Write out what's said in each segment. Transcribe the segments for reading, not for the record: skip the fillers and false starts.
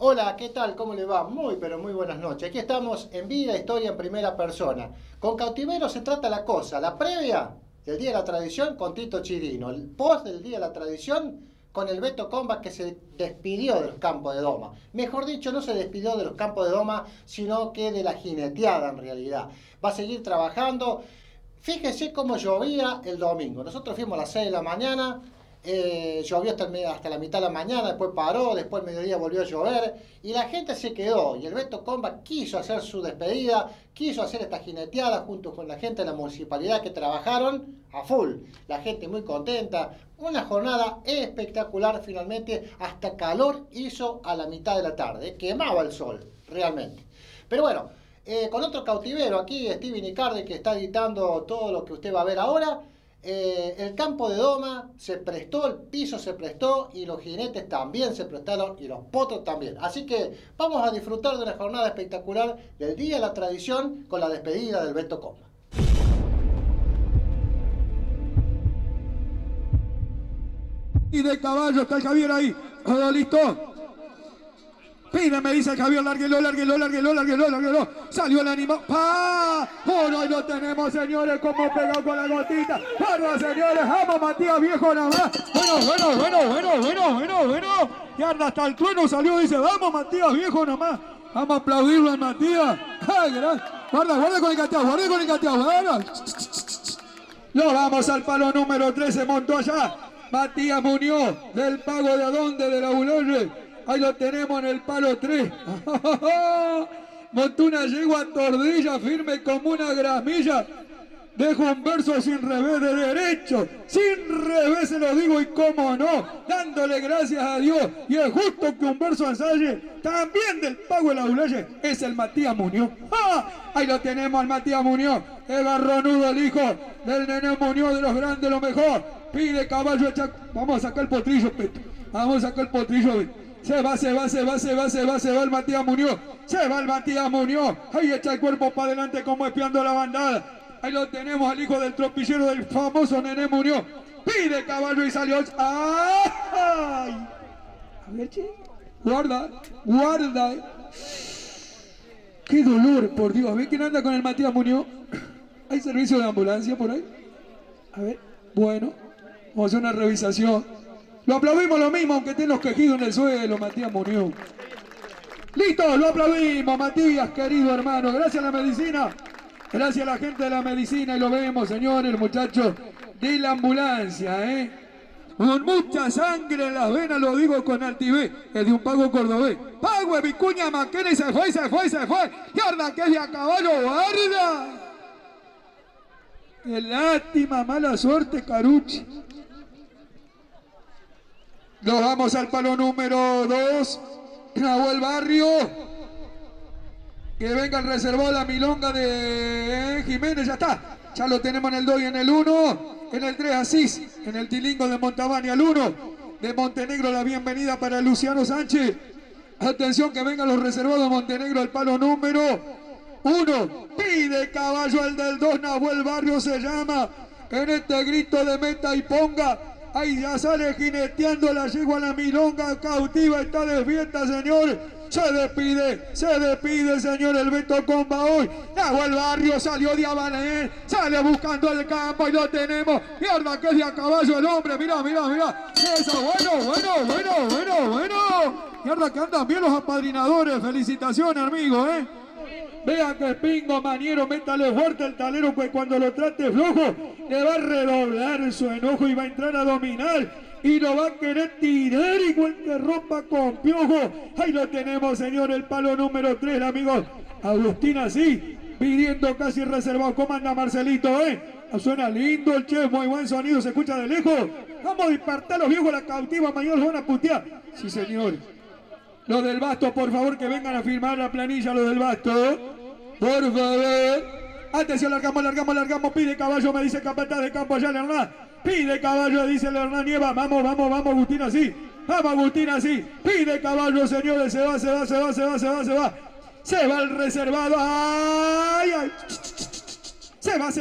Hola, ¿qué tal? ¿Cómo le va? Muy, pero muy buenas noches. Aquí estamos en Vida, Historia en Primera Persona. Con Cautivero se trata la cosa. La previa del Día de la Tradición con Tito Chirino. El post del Día de la Tradición con el Beto Comba que se despidió de los campos de Doma. Mejor dicho, no se despidió de los campos de Doma, sino que de la jineteada en realidad. Va a seguir trabajando. Fíjese cómo llovía el domingo. Nosotros fuimos a las 6 de la mañana. Llovió hasta la mitad de la mañana, después paró, después al mediodía volvió a llover y la gente se quedó y el Beto Comba quiso hacer su despedida, quiso hacer esta jineteada junto con la gente de la municipalidad que trabajaron a full, la gente muy contenta, una jornada espectacular finalmente, hasta calor hizo a la mitad de la tarde, quemaba el sol realmente, pero bueno, con otro Cautivero aquí, Steven Icardi, que está editando todo lo que usted va a ver ahora. El campo de Doma se prestó, el piso se prestó y los jinetes también se prestaron y los potros también. Así que vamos a disfrutar de una jornada espectacular del Día de la Tradición con la despedida del Beto Comba. Y de caballo está el Javier ahí. ¿Todo listo? Pídeme, dice el Javier, lárguelo. Salió el animal. ¡Pah! ¡Oh, ahí lo tenemos, señores! Como pegado con la gotita. ¡Parra, señores! ¡Vamos, Matías, viejo, nada más! Bueno. Y anda hasta el trueno salió, dice, ¡vamos, Matías, viejo, nada más! Vamos a aplaudirlo a Matías. ¡Ay, gran! Guarda con el cateado, guarda. Lo vamos al palo número 3, se montó allá. Matías Muñoz, del Pago de Adonde, de la Bulogne. Ahí lo tenemos en el palo 3. Montó una yegua tordilla firme como una gramilla. Dejo un verso sin revés de derecho. Sin revés se lo digo y cómo no. Dándole gracias a Dios. Y es justo que un verso ensaye. También del Pago de la Ulaye. Es el Matías Muñoz. Ahí lo tenemos al Matías Muñoz. El garronudo, el hijo del Nene Muñoz, de los grandes, lo mejor. Pide caballo. Vamos a sacar el potrillo, Peto. Vamos a sacar el potrillo. Se va el Matías Muñoz. Se va el Matías Muñoz. Ahí echa el cuerpo para adelante como espiando la bandada. Ahí lo tenemos al hijo del tropillero del famoso Nene Muñoz. Pide caballo y salió. ¡Ay! A ver, che. Guarda. Qué dolor, por Dios. A ver quién anda con el Matías Muñoz. ¿Hay servicio de ambulancia por ahí? A ver. Bueno. Vamos a hacer una revisación. Lo aplaudimos lo mismo, aunque estén los quejidos en el suelo, Matías Muñoz. ¡Listo! Lo aplaudimos, Matías, querido hermano. Gracias a la medicina. Gracias a la gente de la medicina. Y lo vemos, señores, muchachos de la ambulancia, ¿eh? Con mucha sangre en las venas, lo digo con altivez. Es de un Pago cordobés. Pago de Vicuña Maquena y se fue. ¡Guarda que es de a caballo, guarda! ¡Qué lástima, mala suerte, Carucci! Nos vamos al palo número 2. Nahuel Barrio. Que venga el reservado la milonga de Jiménez. Ya está. Ya lo tenemos en el 2 y en el 1. En el 3 Asís. En el tilingo de Montabani al 1. De Montenegro la bienvenida para Luciano Sánchez. Atención que vengan los reservados de Montenegro al palo número 1. Pide caballo el del 2. Nahuel Barrio se llama. En este grito de meta y ponga. Ahí ya sale jineteando la yegua, la milonga cautiva, está de fiesta, señor. Se despide, señor, el Beto Comba hoy. Nahuel Barrio salió de Abalén, sale buscando el campo y lo tenemos. Mierda que es de a caballo el hombre, mirá. Eso, bueno. Mierda que andan bien los apadrinadores, felicitaciones, amigo, Vean que Pingo Maniero, métale fuerte el talero, pues cuando lo trate flojo, le va a redoblar su enojo y va a entrar a dominar. Y lo va a querer tirar igual que rompa con piojo. Ahí lo tenemos, señor, el palo número 3, amigos. Agustín así, pidiendo casi reservado. ¿Cómo anda Marcelito, Suena lindo el chef, muy buen sonido, se escucha de lejos. Vamos a dispartar los viejos, la cautiva mayor, van a putear. Sí, señor. Los del Basto, por favor, que vengan a firmar la planilla, los del Basto. Por favor. Atención, largamos. Pide caballo, me dice capataz de campo allá el Hernán. Pide caballo, dice el Hernán Nieva. Vamos, Agustín así. Pide caballo, señores. Se va. Se va el reservado. ¡Ay! Se va.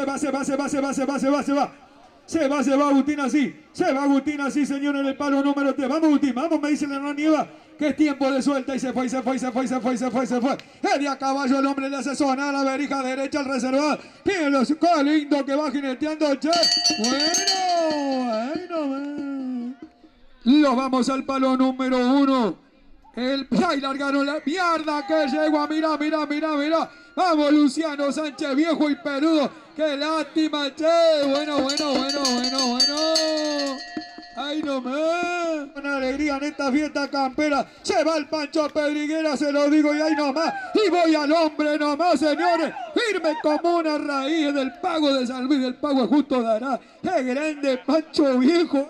Se va Agustín así. Se va Agustín así, señor, en el palo número 3. Vamos, Agustín, vamos, me dice el Hernán Nieva. que es tiempo de suelta y se fue, se fue, se fue, se fue, se fue, se fue. Eddie a caballo, el hombre le hace sonar la verija derecha al reservado. Mírenlo, qué lindo que va jineteando, che. Bueno, ahí nomás. Lo vamos al palo número 1. Ahí largaron la mierda que llegó. Mira, mira, mira, mira. Vamos, Luciano Sánchez, viejo y peludo. Qué lástima, che. Bueno, bueno, bueno, bueno, bueno. ¡Ay, nomás! Una alegría en esta fiesta campera. Se va el Pancho Pedriguera, se lo digo, y ahí nomás. Y voy al hombre nomás, señores. Firme como una raíz del pago de San Luis, del pago justo dará. ¡Qué grande Pancho viejo!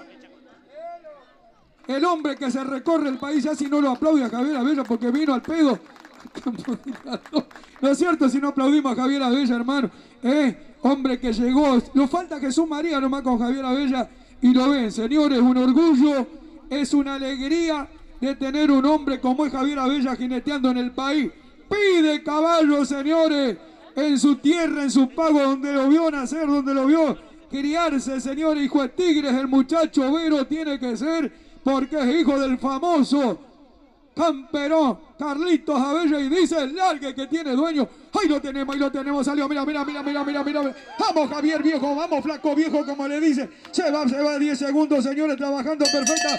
El hombre que se recorre el país, ya si no lo aplaude a Javier Abella porque vino al pedo. No es cierto si no aplaudimos a Javier Abella, hermano. Hombre que llegó. Nos falta Jesús María nomás con Javier Abella. Y lo ven, señores, un orgullo, es una alegría de tener un hombre como es Javier Abella jineteando en el país. Pide caballo, señores, en su tierra, en su pago, donde lo vio nacer, donde lo vio criarse, señores. Hijo de Tigres, el muchacho Vero tiene que ser, porque es hijo del famoso camperón Carlitos Abella, y dice el largue que tiene dueño. Ahí lo tenemos, salió, mira, mira, mira, mira, mira, mira. Vamos Javier viejo, vamos flaco viejo, como le dice. Se va 10 segundos, señores, trabajando perfecta.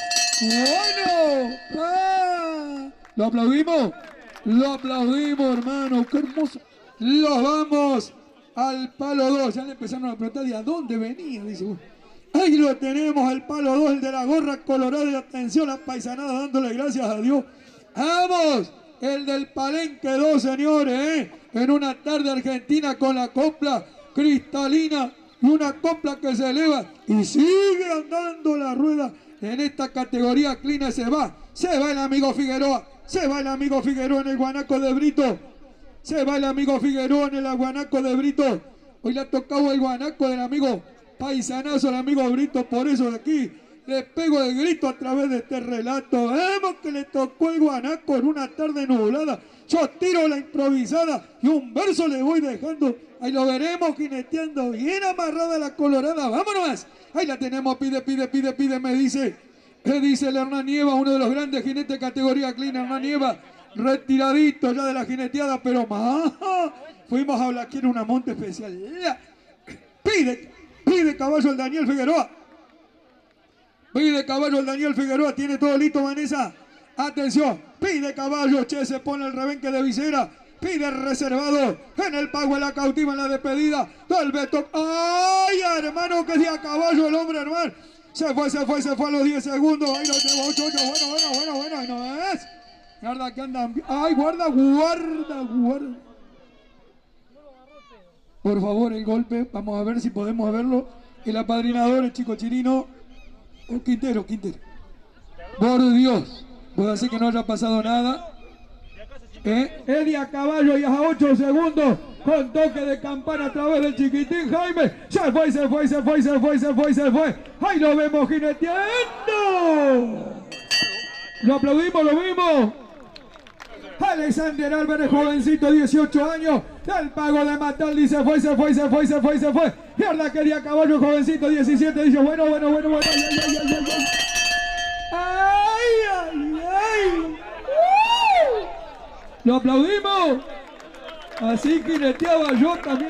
Bueno. ¿Lo aplaudimos? Lo aplaudimos, hermano, qué hermoso. Lo vamos al palo 2. Ya le empezaron a preguntar, ¿y a dónde venía? Dice, ahí lo tenemos, al palo 2, el de la gorra colorada. Y atención, la paisanada dándole gracias a Dios. ¡Vamos! El del Palenque 2, señores, en una tarde argentina con la copla cristalina y una copla que se eleva y sigue andando la rueda en esta categoría clina. Se va el amigo Figueroa, se va el amigo Figueroa en el guanaco de Brito, se va el amigo Figueroa en el guanaco de Brito. Hoy le ha tocado el guanaco del amigo paisanazo, el amigo Brito, por eso de aquí le pego el grito a través de este relato. Vemos que le tocó el guanaco en una tarde nublada. Yo tiro la improvisada y un verso le voy dejando. Ahí lo veremos jineteando bien amarrada la colorada. ¡Vámonos! Ahí la tenemos. Pide, me dice. Dice el Hernán Nieva, uno de los grandes jinetes categoría clean. Hernán Nieva, retiradito ya de la jineteada, pero más. Fuimos a hablar aquí en una monte especial. Pide caballo el Daniel Figueroa. Pide caballo el Daniel Figueroa, tiene todo listo, Vanessa. Atención, pide caballo, che, se pone el rebenque de visera. Pide reservado en el pago, en la cautiva, en la despedida del Beto. ¡Ay, hermano, que sea caballo el hombre, hermano! Se fue a los 10 segundos. Ahí lo tengo, 8, bueno, ahí no es. Guarda que andan. ¡Ay, guarda! Por favor, el golpe, vamos a ver si podemos verlo. El apadrinador, el chico Chirino. Quintero. Por Dios, puede ser que no haya pasado nada. Eddie a caballo y a 8 segundos con toque de campana a través del chiquitín Jaime. Se fue. Ahí lo vemos jineteando. Lo aplaudimos, lo vimos. Alexander Álvarez, jovencito, 18 años, del pago de Mataldi, se fue. Mierda, quería caballo, jovencito, 17, dice, bueno. ¡Ay! ¿Lo aplaudimos? Así jineteaba yo también,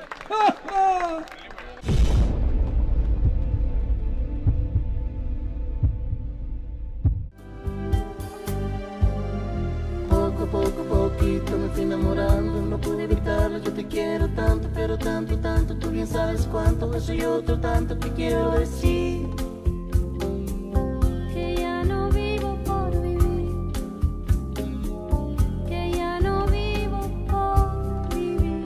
Poquito me fui enamorando, no pude evitarlo, yo te quiero tanto, pero tanto, tú bien sabes cuánto, eso y otro tanto que quiero decir. Que ya no vivo por vivir, que ya no vivo por vivir.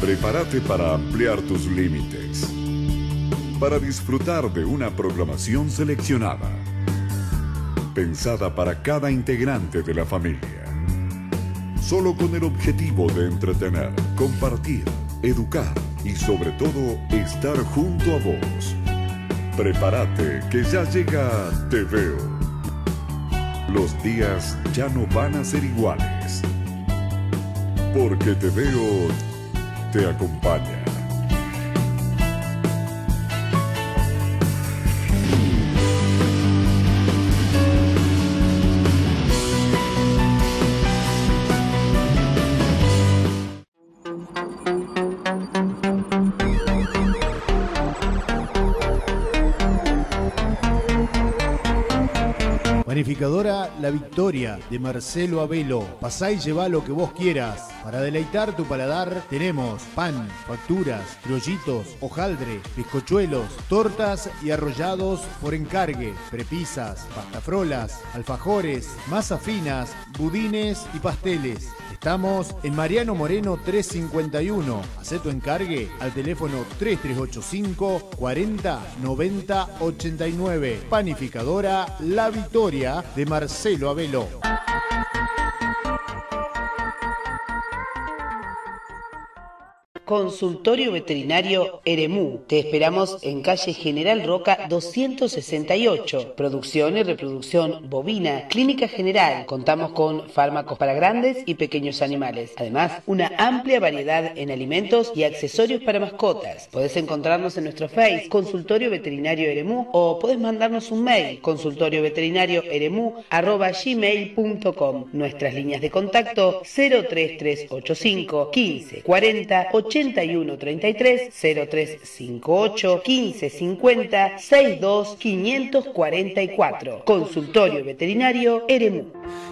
Prepárate para ampliar tus límites, para disfrutar de una programación seleccionada, pensada para cada integrante de la familia, solo con el objetivo de entretener, compartir, educar y sobre todo estar junto a vos. Prepárate que ya llega Te Veo. Los días ya no van a ser iguales, porque Te Veo te acompaña. Panificadora La Victoria de Marcelo Abelo. Pasá y llevá lo que vos quieras. Para deleitar tu paladar tenemos pan, facturas, criollitos, hojaldre, bizcochuelos, tortas y arrollados por encargue, prepisas, pastafrolas, alfajores, masas finas, budines y pasteles. Estamos en Mariano Moreno 351. Hacé tu encargue al teléfono 3385 40 90 89. Panificadora La Victoria de Marcelo Abelo. Consultorio Veterinario Eremú. Te esperamos en calle General Roca 268. Producción y reproducción bovina. Clínica general. Contamos con fármacos para grandes y pequeños animales. Además, una amplia variedad en alimentos y accesorios para mascotas. Podés encontrarnos en nuestro Face, Consultorio Veterinario Eremú, o podés mandarnos un mail, consultorioveterinarioeremú@gmail.com. Nuestras líneas de contacto 03385 15 40 81 33 0358 15 50 62 544. Consultorio Veterinario Eremú.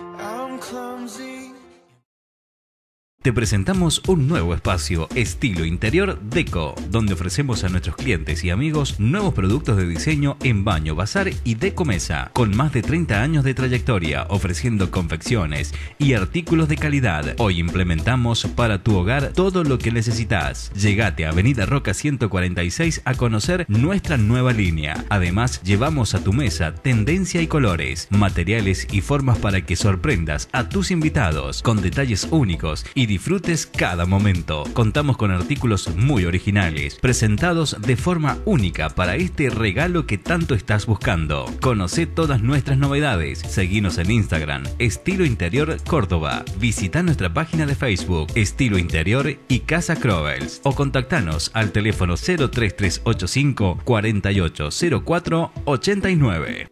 Te presentamos un nuevo espacio, Estilo Interior Deco, donde ofrecemos a nuestros clientes y amigos nuevos productos de diseño en baño, bazar y decomesa, con más de 30 años de trayectoria, ofreciendo confecciones y artículos de calidad. Hoy implementamos para tu hogar todo lo que necesitas. Llegate a Avenida Roca 146 a conocer nuestra nueva línea. Además, llevamos a tu mesa tendencia y colores, materiales y formas para que sorprendas a tus invitados con detalles únicos y disfrutes cada momento. Contamos con artículos muy originales, presentados de forma única para este regalo que tanto estás buscando. Conoce todas nuestras novedades. Seguinos en Instagram, Estilo Interior Córdoba. Visita nuestra página de Facebook, Estilo Interior y Casa Crobels. O contactanos al teléfono 03385 4804 89.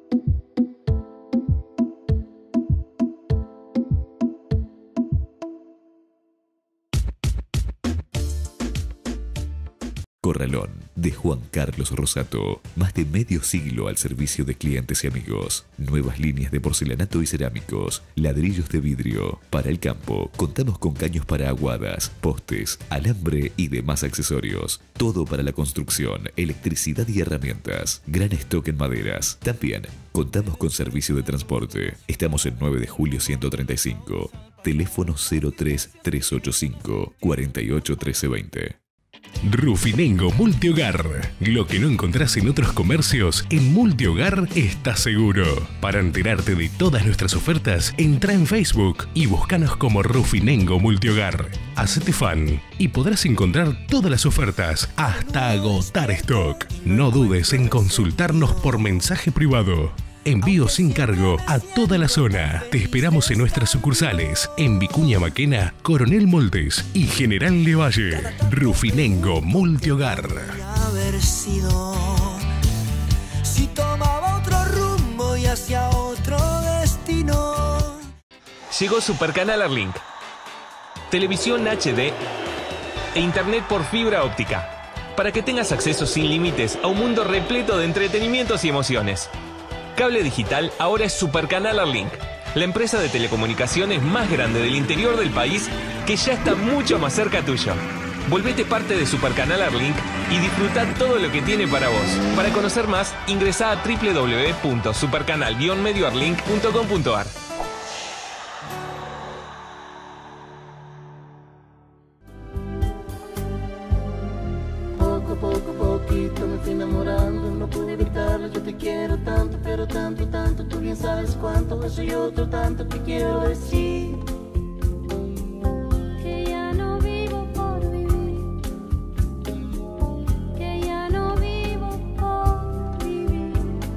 Corralón, de Juan Carlos Rosato. Más de medio siglo al servicio de clientes y amigos. Nuevas líneas de porcelanato y cerámicos, ladrillos de vidrio. Para el campo, contamos con caños para aguadas, postes, alambre y demás accesorios. Todo para la construcción, electricidad y herramientas. Gran stock en maderas. También contamos con servicio de transporte. Estamos en 9 de julio 135. Teléfono 03385 48 1320. Rufinengo Multihogar. Lo que no encontrás en otros comercios, en Multihogar estás seguro. Para enterarte de todas nuestras ofertas, entra en Facebook y búscanos como Rufinengo Multihogar. Hacete fan y podrás encontrar todas las ofertas hasta agotar stock. No dudes en consultarnos por mensaje privado. Envío sin cargo a toda la zona. Te esperamos en nuestras sucursales en Vicuña Maquena, Coronel Moldes y General Levalle. Rufinengo Multihogar. Haber sido si tomaba otro rumbo y hacia otro destino. Llegó Supercanal Arlink. Televisión HD e internet por fibra óptica. Para que tengas acceso sin límites a un mundo repleto de entretenimientos y emociones. Cable digital ahora es Supercanal Arlink, la empresa de telecomunicaciones más grande del interior del país que ya está mucho más cerca tuyo. Volvete parte de Supercanal Arlink y disfruta todo lo que tiene para vos. Para conocer más, ingresá a www.supercanal-medioarlink.com.ar. tanto, tú bien sabes cuánto, eso y otro tanto te quiero decir. Que ya no vivo por vivir, que ya no vivo por vivir.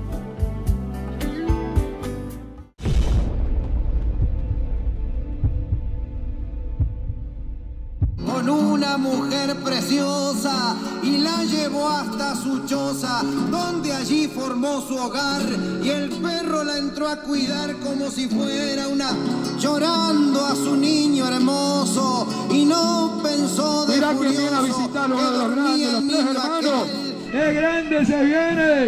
Con una mujer preciosa y la llevó hasta su choza, donde allí formó su hogar y el perro la entró a cuidar como si fuera una, llorando a su niño hermoso y no pensó de Mirá que viene a visitar uno de los grandes, los tres hermanos. ¡Qué grande se viene!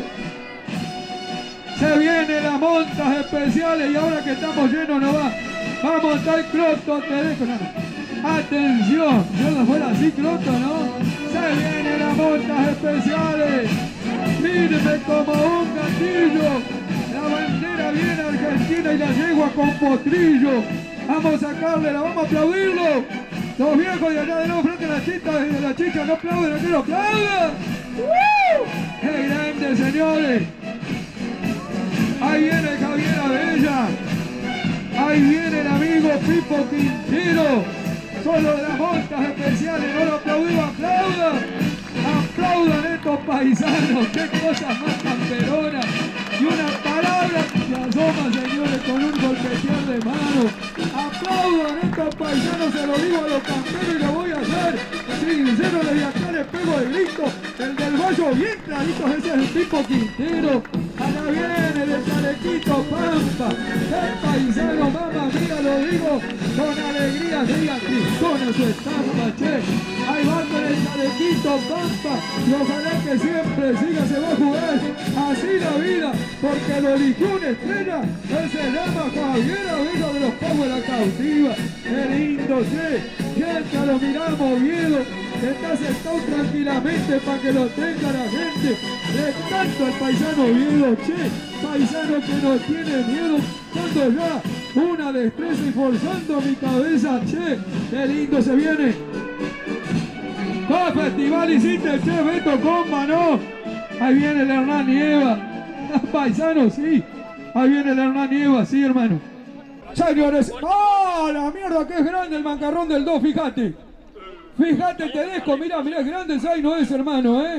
Se vienen las montas especiales y ahora que estamos llenos no va. Va a montar Croto, te dejo. Atención, yo no fuera así Croto, ¿no? Se vienen las montas especiales. Mírenme como un gatillo. La bandera viene argentina y la yegua con potrillo. Vamos a sacarle, la vamos a aplaudirlo. Los viejos de allá de nuevo frente a la chica, desde la chica no aplauden, aquí no aplaudan. ¡Qué grande, señores! Ahí viene Javier Abella. Ahí viene el amigo Pipo Quintero. Solo de las montas especiales, no lo aplaudimos, aplaudan. Aplaudan estos paisanos, qué cosas más camperonas. Y una palabra que asoma, señores, con un golpetear de mano. Aplaudan estos paisanos, se lo digo a los camperos y lo voy a hacer. Sincero, desde acá les pego el grito. El del Valle bien clarito, ese es el Pipo Quintero. Acá viene el chalequito Pampa. El paisano, mamá mía, lo digo con alegría, diga Tristona su estampa, che. Ahí va con el chalequito Pampa. Y ojalá que siempre siga, se va a jugar así la vida. Porque lo eligió una estrella, él se llama Javier Abella de los Pagos de la Cautiva. Qué lindo, che. Ya lo miramos, Oviedo. Está sentado tranquilamente para que lo tenga la gente. Le canta al paisano Oviedo, che. Paisano que no tiene miedo. Dando ya una destreza y forzando mi cabeza, che. Qué lindo se viene. ¿Qué festival hiciste, che? Beto Comba, ¿no? Ahí viene el Hernán Nieva. Paisano, sí. Ahí viene el Hernán Nieva, sí, hermano. Señores, ¡ah, la mierda que es grande el mancarrón del 2, fíjate! Fíjate, Tedesco, mirá, mirá, es grande el Zaino ese, hermano, ¿eh?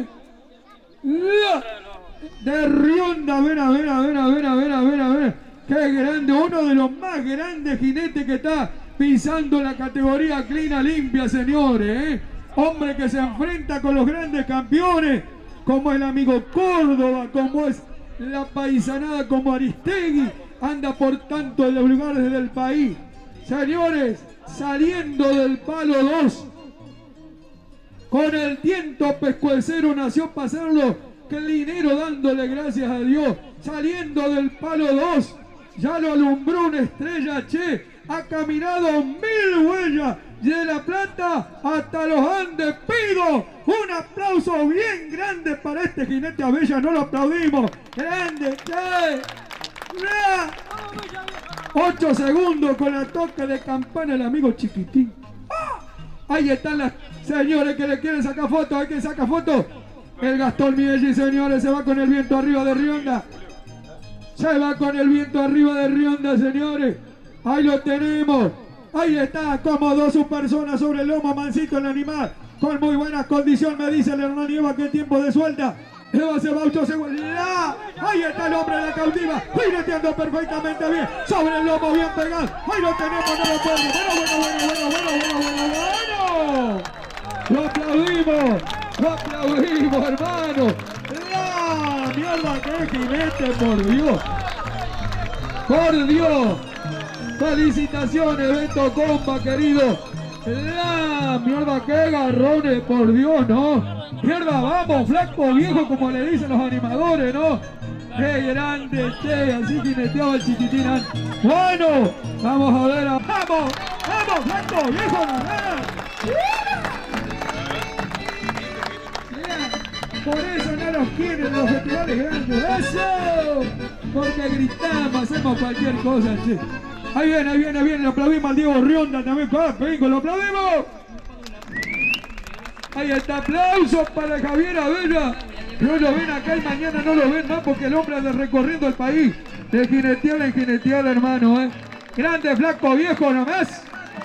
De Rionda, a ver. ¡Qué grande! Uno de los más grandes jinetes que está pisando la categoría Clina Limpia, señores, ¿eh? Hombre que se enfrenta con los grandes campeones, como el amigo Córdoba, como es la paisanada, como Aristegui, anda por tantos lugares del país. Señores, saliendo del palo 2, con el tiento pescuecero nació para hacerlo, clinero dándole gracias a Dios, saliendo del palo 2, ya lo alumbró una estrella, che, ha caminado 1000 huellas, de La Plata hasta los Andes. Pido un aplauso bien grande para este jinete Abella, no lo aplaudimos, grande, che. 8 segundos con la toque de campana el amigo Chiquitín. Ahí están las señores que le quieren sacar fotos. ¿Hay quien saca fotos? El Gastón Mielli, señores, se va con el viento arriba de Rionda. Se va con el viento arriba de Rionda, señores. Ahí lo tenemos. Ahí está, cómodo su persona sobre el lomo, mansito el animal. Con muy buena condición, me dice el Hernán Nieva, que tiempo de suelta. Eva se va 8 segundos. Ahí está el hombre de la cautiva, jineteando perfectamente bien, sobre el lomo bien pegado. Ahí lo tenemos, no lo bueno. Lo aplaudimos, hermano. La mierda que es jinete, por Dios. Por Dios. Felicitaciones, Beto Comba, querido. La mierda que garrones, por Dios, ¿no? Mierda, vamos, flaco viejo, como le dicen los animadores, ¿no? ¡Qué grande, che! Así jineteaba el Chiquitín. Bueno, vamos a ver a... ¡Vamos! ¡Vamos, flaco viejo! Por eso no los quieren los festivales grandes. ¡Eso! Porque gritamos, hacemos cualquier cosa, che. Ahí viene, lo aplaudimos al Diego Rionda también, vengo, lo aplaudimos. Ahí está, aplauso para Javier Abella. No lo ven acá y mañana no lo ven más porque el hombre anda recorriendo el país. De jineteada en jineteada, hermano, Grande, flaco, viejo nomás.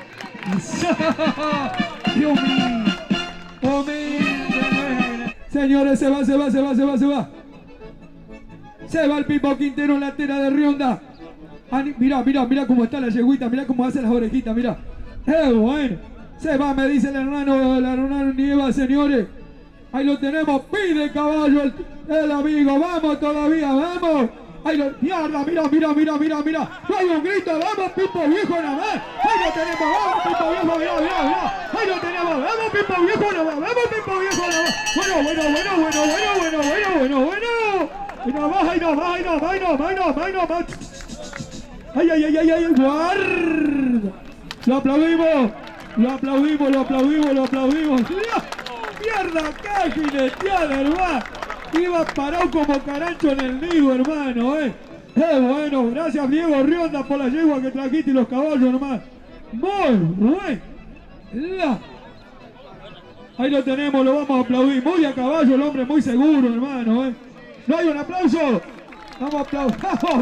Dios mío. Señores, se va. Se va el Pipo Quintero en la tela de Rionda. Mirá cómo está la yegüita, mirá cómo hace las orejitas, mirá. Bueno. Se va, me dice el hermano Nieva, señores. Ahí lo tenemos, pide caballo el amigo. Vamos todavía, vamos. Ahí lo, mierda, mira. No hay un grito, vamos, Pipo viejo nada más. Ahí lo tenemos, vamos, Pipo viejo, mirá. Ahí lo tenemos, vamos, Pipo viejo nada más. Vamos, Pipo viejo nada más. Bueno. Ahí no más. Ay, guarda. Lo aplaudimos. Mierda, acá, jineteada, hermano. Iba parado como carancho en el nido, hermano, Bueno, gracias Diego Rionda por la yegua que trajiste y los caballos, hermano. Muy bueno. Ahí lo tenemos, lo vamos a aplaudir. Muy a caballo el hombre, muy seguro, hermano, ¿No hay un aplauso? Vamos a aplaudir.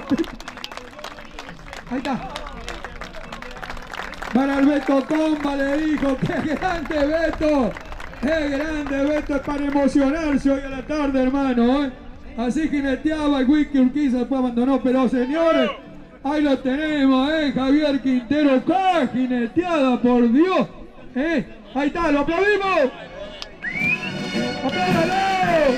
Ahí está. Para el Beto Comba le dijo, ¡qué grande Beto! ¡Qué grande Beto! Es para emocionarse hoy a la tarde, hermano, Así jineteaba el Wiki Urquiza, después abandonó, pero señores, ahí lo tenemos, Javier Quintero, ¡qué jineteada, por Dios! Ahí está, ¡lo aplaudimos! ¡Apláudalo!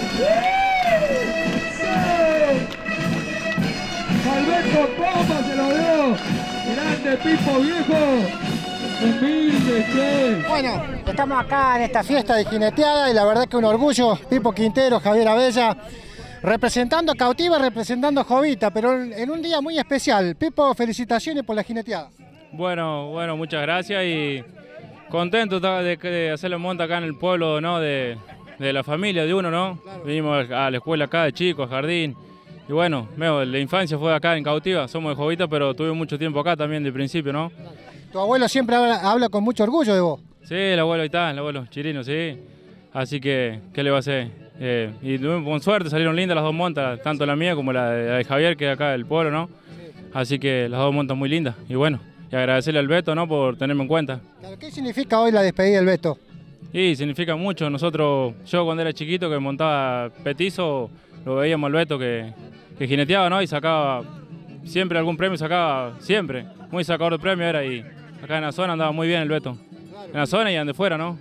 Alberto Pompa se lo dio. Grande Pipo viejo. Humilde, che. Bueno, estamos acá en esta fiesta de jineteada y la verdad que un orgullo. Pipo Quintero, Javier Abella, representando a Cautiva, representando a Jovita, pero en un día muy especial. Pipo, felicitaciones por la jineteada. Bueno, muchas gracias y contento de hacer la monta acá en el pueblo, ¿no? De la familia de uno, ¿no? Claro. Vinimos a la escuela acá de chicos, jardín. Y bueno, la infancia fue acá en Cautiva, somos de Jovita, pero tuve mucho tiempo acá también de principio, ¿no? Tu abuelo siempre habla con mucho orgullo de vos. Sí, el abuelo ahí está, el abuelo Chirino, sí. Así que, ¿qué le va a hacer? Y con suerte salieron lindas las dos montas, tanto la mía como la de Javier, que es acá del pueblo, ¿no? Así que las dos montas muy lindas. Y bueno, y agradecerle al Beto, ¿no? Por tenerme en cuenta. Claro, ¿qué significa hoy la despedida del Beto? Y significa mucho. Yo cuando era chiquito que montaba petizo, lo veíamos al Beto que jineteaba, ¿no? Y sacaba siempre algún premio, siempre. Muy sacador de premio era y acá en la zona andaba muy bien el Beto. Claro. En la zona y donde fuera, ¿no?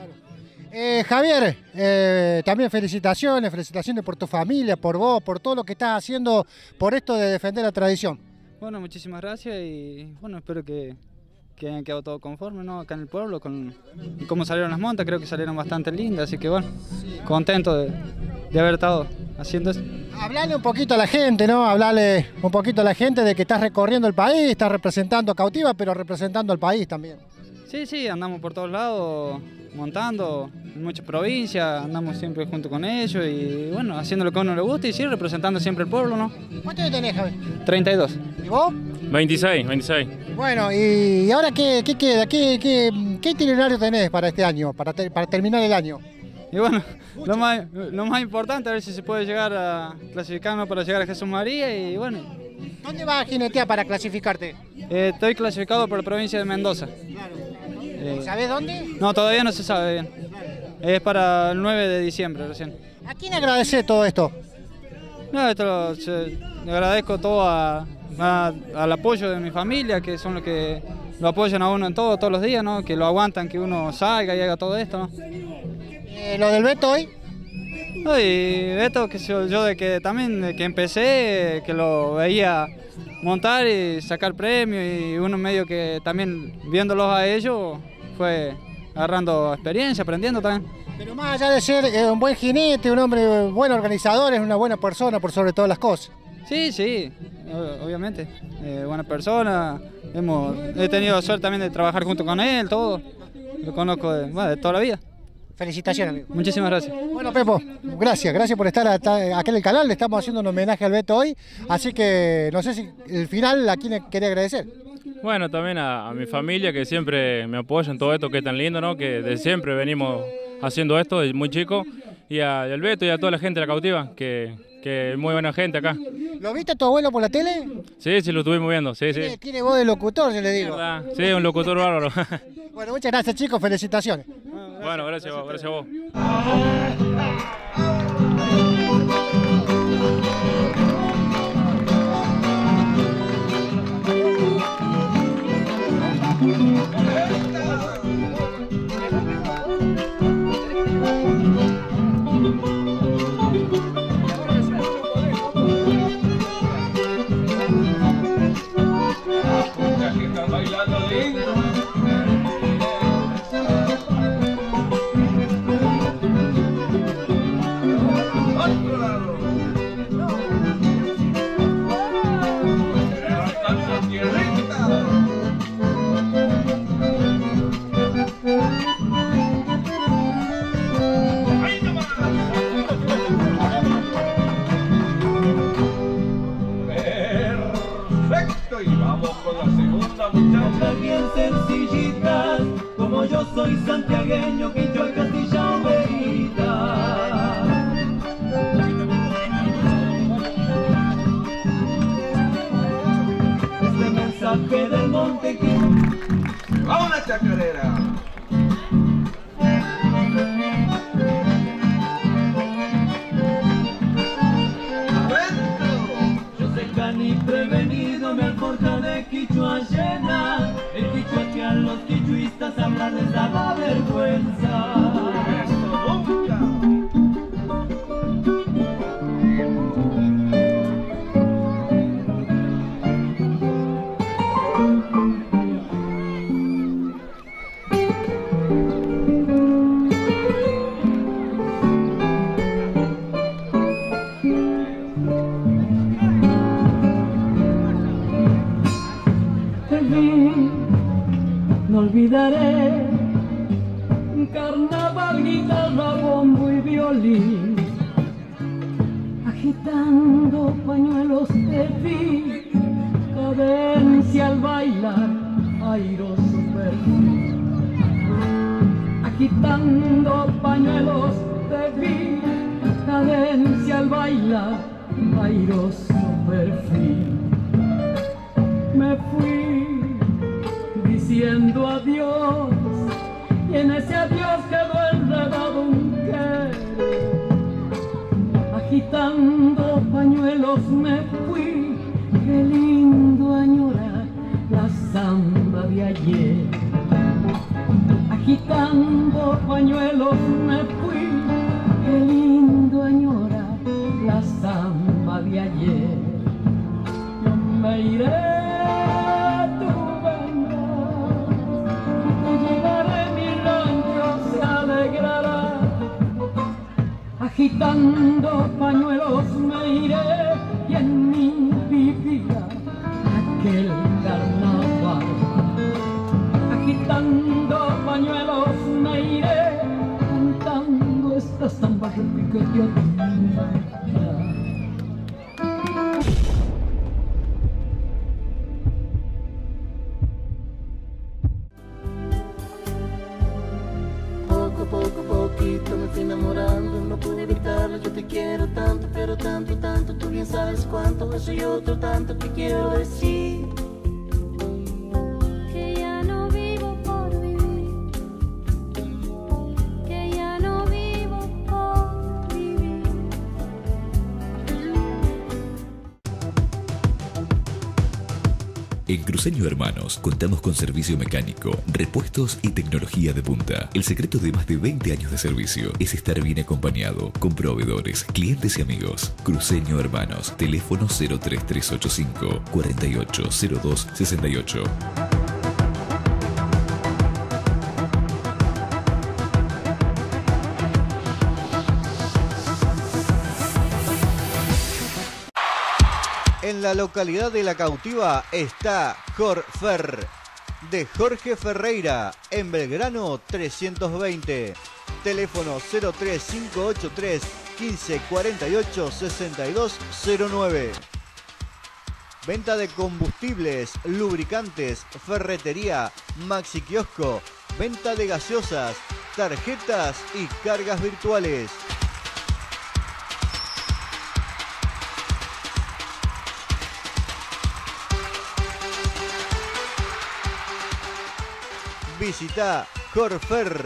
Claro. Javier, también felicitaciones por tu familia, por vos, por todo lo que estás haciendo por esto de defender la tradición. Bueno, muchísimas gracias y bueno, espero que hayan quedado todo conforme, ¿no? Acá en el pueblo, con cómo salieron las montas, creo que salieron bastante lindas, así que bueno, contento de haber estado haciendo eso. Hablarle un poquito a la gente, ¿no? Hablarle un poquito a la gente de que estás recorriendo el país, estás representando a Cautiva, pero representando al país también. Sí, andamos por todos lados, montando, en muchas provincias, andamos siempre junto con ellos y bueno, haciendo lo que a uno le gusta y sí, representando siempre el pueblo, ¿no? ¿Cuántos años tenés, Javier? 32. ¿Y vos? 26. Bueno, ¿y ahora qué queda? ¿Qué itinerario tenés para este año, para terminar el año? Y bueno, lo más importante, a ver si se puede llegar a clasificarnos para llegar a Jesús María y bueno. ¿Dónde vas a jinetear para clasificarte? Estoy clasificado por la provincia de Mendoza. Claro. ¿Sabés dónde? No, todavía no se sabe bien. Es para el 9 de diciembre recién. ¿A quién agradecés todo esto? No, le agradezco todo al apoyo de mi familia, que son los que lo apoyan a uno en todo, todos los días, ¿no? Que lo aguantan, que uno salga y haga todo esto, ¿no? ¿Lo del Beto hoy? No, y Beto, que yo de que empecé, que lo veía montar y sacar premios y uno medio que también viéndolos a ellos fue agarrando experiencia, aprendiendo también. Pero más allá de ser un buen jinete, un hombre buen organizador, es una buena persona por sobre todas las cosas. Sí, obviamente, buena persona, he tenido suerte también de trabajar junto con él, todo, lo conozco de toda la vida. Felicitaciones, amigo. Muchísimas gracias. Bueno, Pepo, gracias por estar acá en el canal. Le estamos haciendo un homenaje al Beto hoy, así que no sé si el final a quién quería agradecer. Bueno, también a mi familia que siempre me apoya en todo esto que es tan lindo, ¿no? Que desde siempre venimos haciendo esto desde muy chico y al Beto y a toda la gente de la Cautiva que que muy buena gente acá. ¿Lo viste a tu abuelo por la tele? Sí, sí, lo estuvimos viendo, sí, sí. Tiene voz de locutor, yo le digo. Sí, un locutor bárbaro. Bueno, muchas gracias, chicos, felicitaciones. Bueno, gracias a vos, gracias a vos. Perfecto, y vamos con la segunda muchacha. Bien sencillitas, como yo soy santiagueño, Quicho el Castilla Oveita. Este mensaje del monte ¡vamos a la chacarera! Ni prevenido me alforja de quichua llena, el quichua que a los quichuistas hablar les daba vergüenza. ¡Eso nunca! No olvidaré un carnaval, guitarra, bombo y violín, agitando pañuelos te vi, cadencia al bailar, airoso perfil. Agitando pañuelos te vi, cadencia al bailar, airoso perfil. Me fui diciendo adiós, y en ese adiós quedó enredado un querer. Agitando pañuelos me fui, qué lindo añorar la samba de ayer. Agitando pañuelos me fui, qué lindo añorar la samba de ayer. Yo me iré, agitando pañuelos me iré, y en mí vivirá aquel carnaval. Agitando pañuelos me iré, cantando esta samba repiqueteada. Poquito me fui enamorando, no pude evitarlo, yo te quiero tanto, pero tanto, tanto, tú bien sabes cuánto, eso y otro tanto que quiero decir. Que ya no vivo por vivir, que ya no vivo por vivir. En Cruceño Hermanos contamos con servicio mecánico, repuestos y tecnología de punta. El secreto de más de 20 años de servicio es estar bien acompañado, con proveedores, clientes y amigos. Cruceño Hermanos, teléfono 03385 480268. En la localidad de La Cautiva está Jorfer, de Jorge Ferreira, en Belgrano 320. Teléfono 03583 1548 6209. Venta de combustibles, lubricantes, ferretería, maxi kiosco, venta de gaseosas, tarjetas y cargas virtuales. visita Corfer.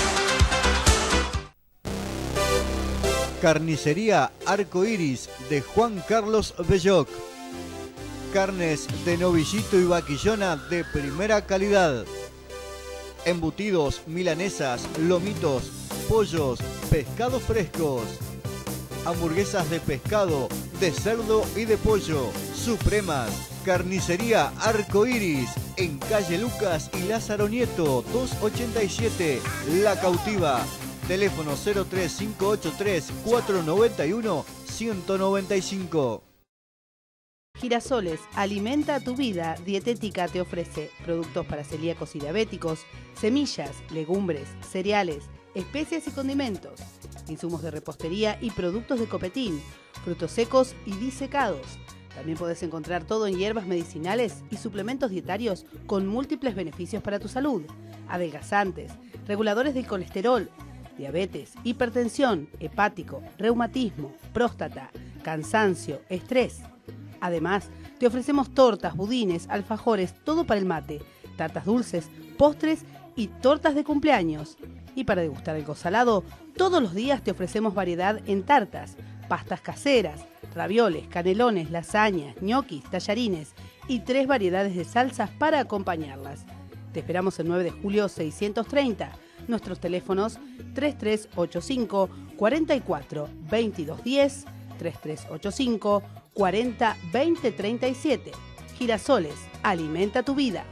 Carnicería Arco Iris de Juan Carlos Belloc. Carnes de novillito y vaquillona de primera calidad. Embutidos, milanesas, lomitos, pollos, pescados frescos. Hamburguesas de pescado, de cerdo y de pollo. Supremas. Carnicería Arco Iris en calle Lucas y Lázaro Nieto 287, La Cautiva. Teléfono 03583 491 195. Girasoles, alimenta tu vida. Dietética te ofrece productos para celíacos y diabéticos, semillas, legumbres, cereales, especias y condimentos, insumos de repostería y productos de copetín, frutos secos y disecados. También podés encontrar todo en hierbas medicinales y suplementos dietarios con múltiples beneficios para tu salud. Adelgazantes, reguladores del colesterol, diabetes, hipertensión, hepático, reumatismo, próstata, cansancio, estrés. Además, te ofrecemos tortas, budines, alfajores, todo para el mate, tartas dulces, postres y tortas de cumpleaños. Y para degustar algo salado, todos los días te ofrecemos variedad en tartas, pastas caseras, ravioles, canelones, lasañas, ñoquis, tallarines y 3 variedades de salsas para acompañarlas. Te esperamos el 9 de julio 630. Nuestros teléfonos 3385 44 2210, 3385 40 20 37. Girasoles, alimenta tu vida.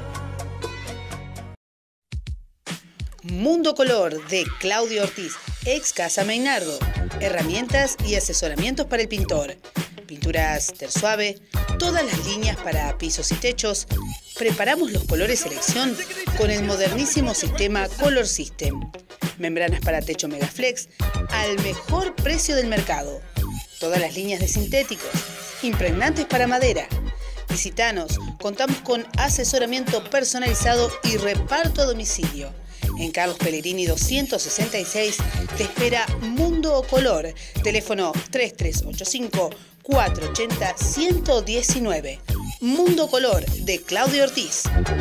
Mundo Color de Claudio Ortiz, ex Casa Meinardo. Herramientas y asesoramientos para el pintor. Pinturas tersuave, todas las líneas para pisos y techos. Preparamos los colores selección con el modernísimo sistema Color System. Membranas para techo Megaflex al mejor precio del mercado. Todas las líneas de sintéticos, impregnantes para madera. Visítanos, contamos con asesoramiento personalizado y reparto a domicilio. En Carlos Pellegrini 266 te espera Mundo Color. Teléfono 3385 480 119. Mundo Color de Claudio Ortiz.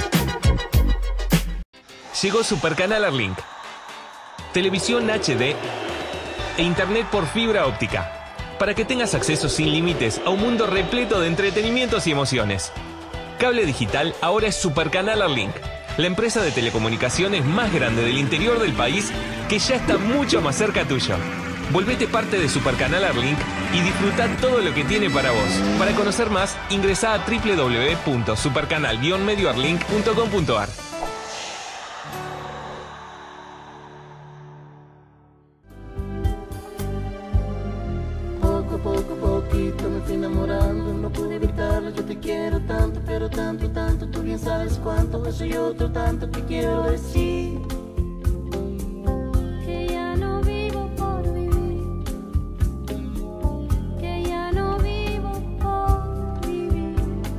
Llegó Supercanal Arlink. Televisión HD e internet por fibra óptica. Para que tengas acceso sin límites a un mundo repleto de entretenimientos y emociones. Cable digital ahora es Supercanal Arlink. La empresa de telecomunicaciones más grande del interior del país que ya está mucho más cerca tuyo. Volvete parte de Supercanal Arlink y disfruta todo lo que tiene para vos. Para conocer más, ingresá a www.supercanal-medioarlink.com.ar. Poquito me fui enamorando, no pude evitarlo, yo te quiero tanto, pero tanto, tanto, tú bien sabes cuánto, eso y otro tanto que quiero decir. Que ya no vivo por vivir, que ya no vivo por vivir.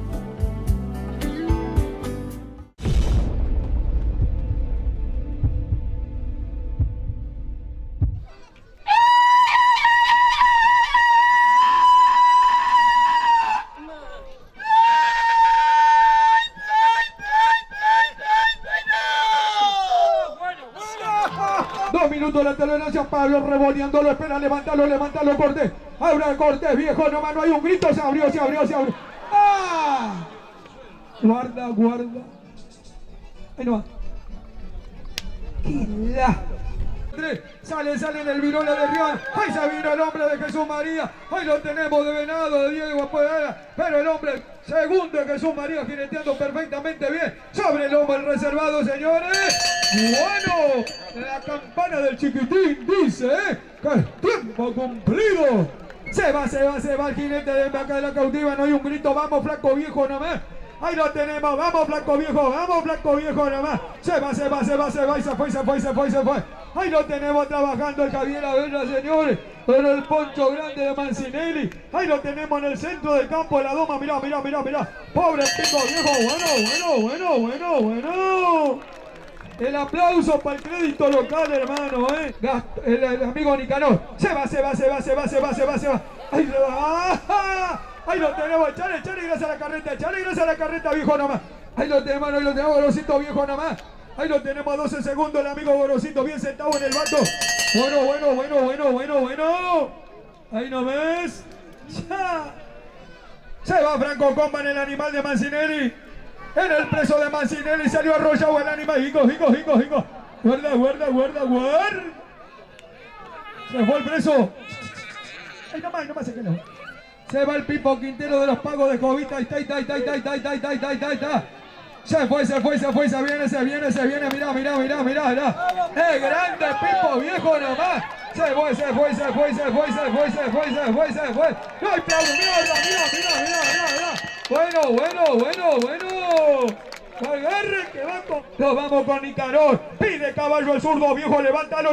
La tolerancia, Pablo revoleándolo, espera, levántalo, Cortés. Ahora Cortés, viejo, nomás no hay un grito, se abrió. ¡Ah! Guarda. Ahí no va. Sale en el Virola de Rion. Ahí se vino el hombre de Jesús María. Ahí lo tenemos de Venado, de Diego Apoderada. Pero el hombre segundo de Jesús María jineteando perfectamente bien. Sobre el lomo el reservado, señores. Bueno, la campana del chiquitín dice que es tiempo cumplido. Se va el jinete de acá de la Cautiva. No hay un grito, vamos flaco viejo nomás. Ahí lo tenemos, vamos flaco viejo nomás. Se va y se fue. Ahí lo tenemos trabajando el Javier Abella, señores, con el poncho grande de Mancinelli. Ahí lo tenemos en el centro del campo de la Doma, mirá. Pobre pico viejo, bueno. El aplauso para el crédito local, hermano, el amigo Nicanor. Se va. Ahí lo tenemos, echale gracias a la carreta, viejo nomás. Ahí lo tenemos, Rosito viejo nomás. Ahí lo tenemos a 12 segundos, el amigo Gorosito bien sentado en el vato. Bueno. Ahí no ves. Ya. Se va Franco Comba en el animal de Mancinelli. En el preso de Mancinelli salió arrollado el animal. Higo. Guarda. Se fue el preso. Ahí nomás se quedó. Se va el Pipo Quintero de los Pagos de Jovita. Ahí está. Se viene. Mirá. Grande Pipo, viejo nomás. Se fue. No hay Pablo, mira. Bueno. Agarre que va con... Nos vamos con Nicanor. Pide caballo al zurdo, viejo. Levántalo.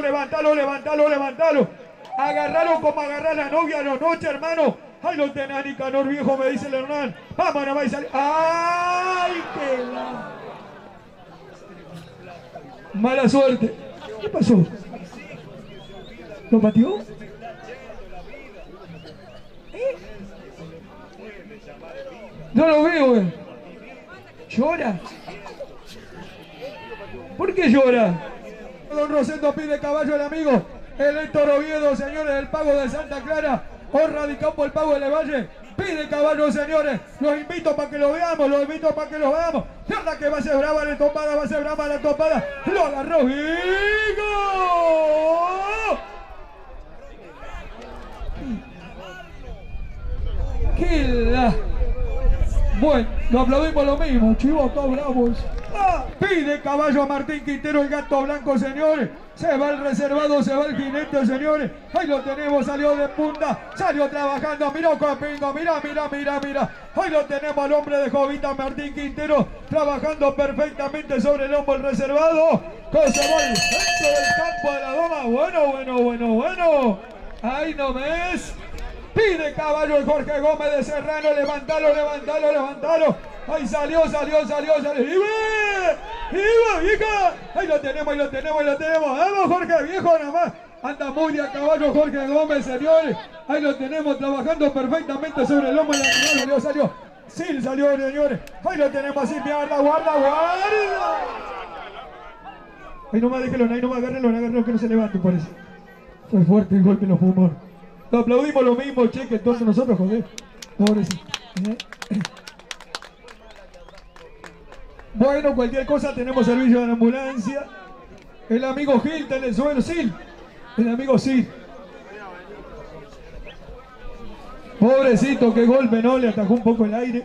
Agarralo como agarrar la novia a la noche, hermano. Ahí lo tenés, Nicanor, viejo, me dice el Hernán. Vamos, no va a salir. ¡Ay, qué mala suerte! ¿Qué pasó? ¿Lo pateó? No lo veo, ¿Llora? ¿Por qué llora? Don Rosendo pide caballo al amigo. El Héctor Oviedo, señores, del Pago de Santa Clara. O Radicampo, el Pago de Levalle. Pide caballo, señores. Los invito para que lo veamos. Verdad que va a ser brava la topada. Lo agarró. ¡Vigo! ¡Qué la! Bueno, lo aplaudimos lo mismo. Chivos, todos bravos. Pide caballo a Martín Quintero, el gato blanco, señores. Se va el reservado, se va el jinete, señores. Ahí lo tenemos, salió de punta, salió trabajando. Miró Copingo, mira. Ahí lo tenemos al hombre de Jovita, Martín Quintero, trabajando perfectamente sobre el hombro el reservado. Se va el centro del campo de la doma. Bueno. Ahí no ves. Pide caballo el Jorge Gómez de Serrano. Levántalo. Ahí salió. ¡Iba, vieja! Ahí lo tenemos. Vamos, Jorge, viejo nomás. Anda muy de a caballo Jorge Gómez, señores. Ahí lo tenemos trabajando perfectamente sobre el lomo de la final. Salió. Sí, salió, señores. Ahí lo tenemos así. Guarda. Ahí nomás déjelo, agárrenlo que no se levante, parece. Fue fuerte el golpe en los pulmones. Lo aplaudimos lo mismo, cheque, entonces nosotros, joder. Pobrecito. Bueno, cualquier cosa, tenemos servicio de ambulancia. El amigo Gil está en el suelo, Sil. El amigo Sil. Pobrecito, qué golpe, ¿no? Le atajó un poco el aire.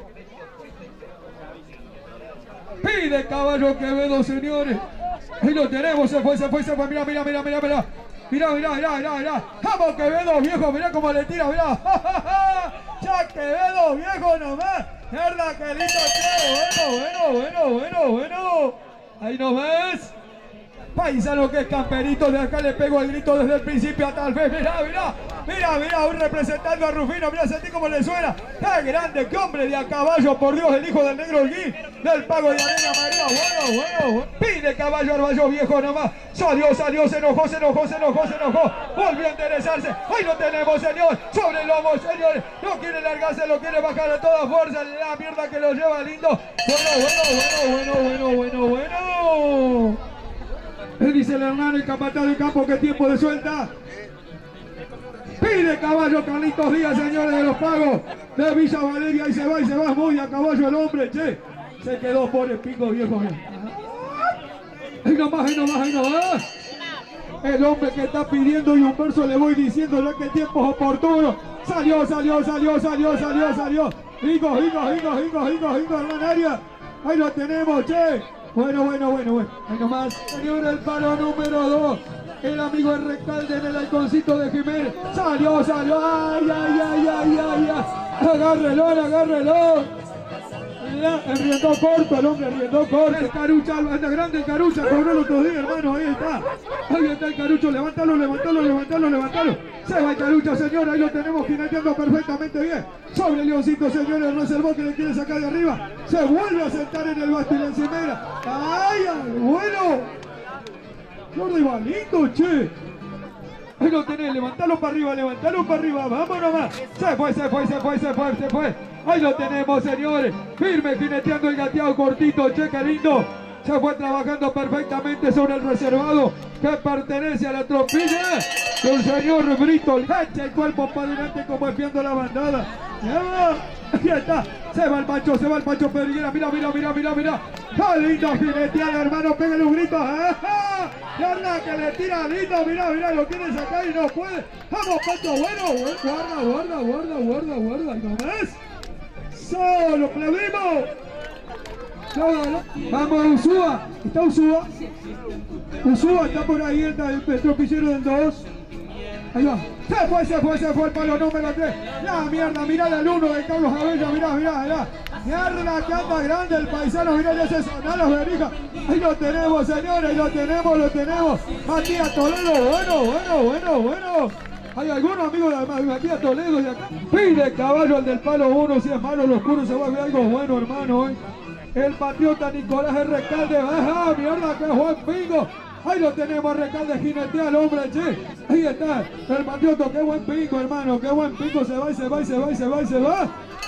Pide caballo Quevedo, señores. Ahí lo tenemos, se fue. Mirá. Vamos, Quevedo, viejo, mirá cómo le tira, mirá. Ya Quevedo, viejo, nomás. Mierda, que lindo, bueno. Ahí nos ves. Paisano que es camperito, de acá le pego el grito desde el principio hasta el fin. Mirá, un representando a Rufino, mirá, sentí como le suena. ¡Qué grande, qué hombre de a caballo, por Dios, el hijo del negro Holguín, del Pago de Arena María! Bueno. Pide caballo Arballo, viejo nomás. Salió, se enojó. Volvió a enderezarse. Ahí lo tenemos, señor. Sobre el lomo, señores. No quiere largarse, lo quiere bajar a toda fuerza. La mierda que lo lleva lindo. Bueno. Dice el Hernán, el capataz de campo, que tiempo de suelta. Pide caballo Carlitos Díaz, señores de los Pagos de Villa Valeria. Y se va muy a caballo el hombre, che. Se quedó por el pico, viejo. Ahí nomás. El hombre que está pidiendo, y un verso le voy diciendo ya que el tiempo es oportuno. Salió. Higo, Hernán Arias. Ahí lo tenemos, che. Bueno. Ahí nomás. Señor, el palo número 2. El amigo el Recalde en el halconcito de Jiménez. Salió. Ay. Agárrelo. Enriendó corto, el hombre enriendó corto. El Carucha, anda grande el Carucha, cobró el otro día, hermano. Ahí está el Carucho. Levántalo. Se va el Carucha, señor. Ahí lo tenemos jineteando perfectamente bien. Sobre el Leoncito, señores, reservó que le quiere sacar de arriba. Se vuelve a sentar en el basto y la encimera. ¡Ay, bueno! Gordo y lindo, che. Ahí lo tenés, levantalo para arriba, vamos nomás. Se fue. Ahí lo tenemos, señores. Firme, jineteando el gateado cortito, che, qué lindo. Se fue trabajando perfectamente sobre el reservado que pertenece a la tropilla del señor Brito. Echa el cuerpo para adelante como espiando la bandada. Ahí está. Se va el Pancho Periguera. Mira. ¡Qué lindo fileteada, hermano! Pégale un grito. ¡Ajá! ¡Yarda que le tira lindo! Mira, lo quiere sacar y no puede. ¡Vamos, Pancho! Bueno, guarda. ¿No más? ¡Solo! ¡Aplaudimos! Vamos, Usúa. ¿Está Usúa? Usúa está por ahí, está el tropillero del 2. Ahí va. Se fue el palo número 3. La mierda, mirá el 1 de Carlos Abella, mirá. Mierda, que anda grande el paisano, mirá, ya se sonaron las verijas. Ahí lo tenemos, señores, lo tenemos. Matías Toledo, bueno. Hay algunos amigos de Matías Toledo de acá. Pide caballo al del palo 1, si es malo lo oscuro se va a ver algo bueno, hermano, El patriota Nicolás R. Recalde, baja, mierda, que Juan Pingo. Ahí lo tenemos, Recalde, jinetea al hombre, che. Ahí está, el patriota, qué buen pingo, hermano, qué buen pingo, se va.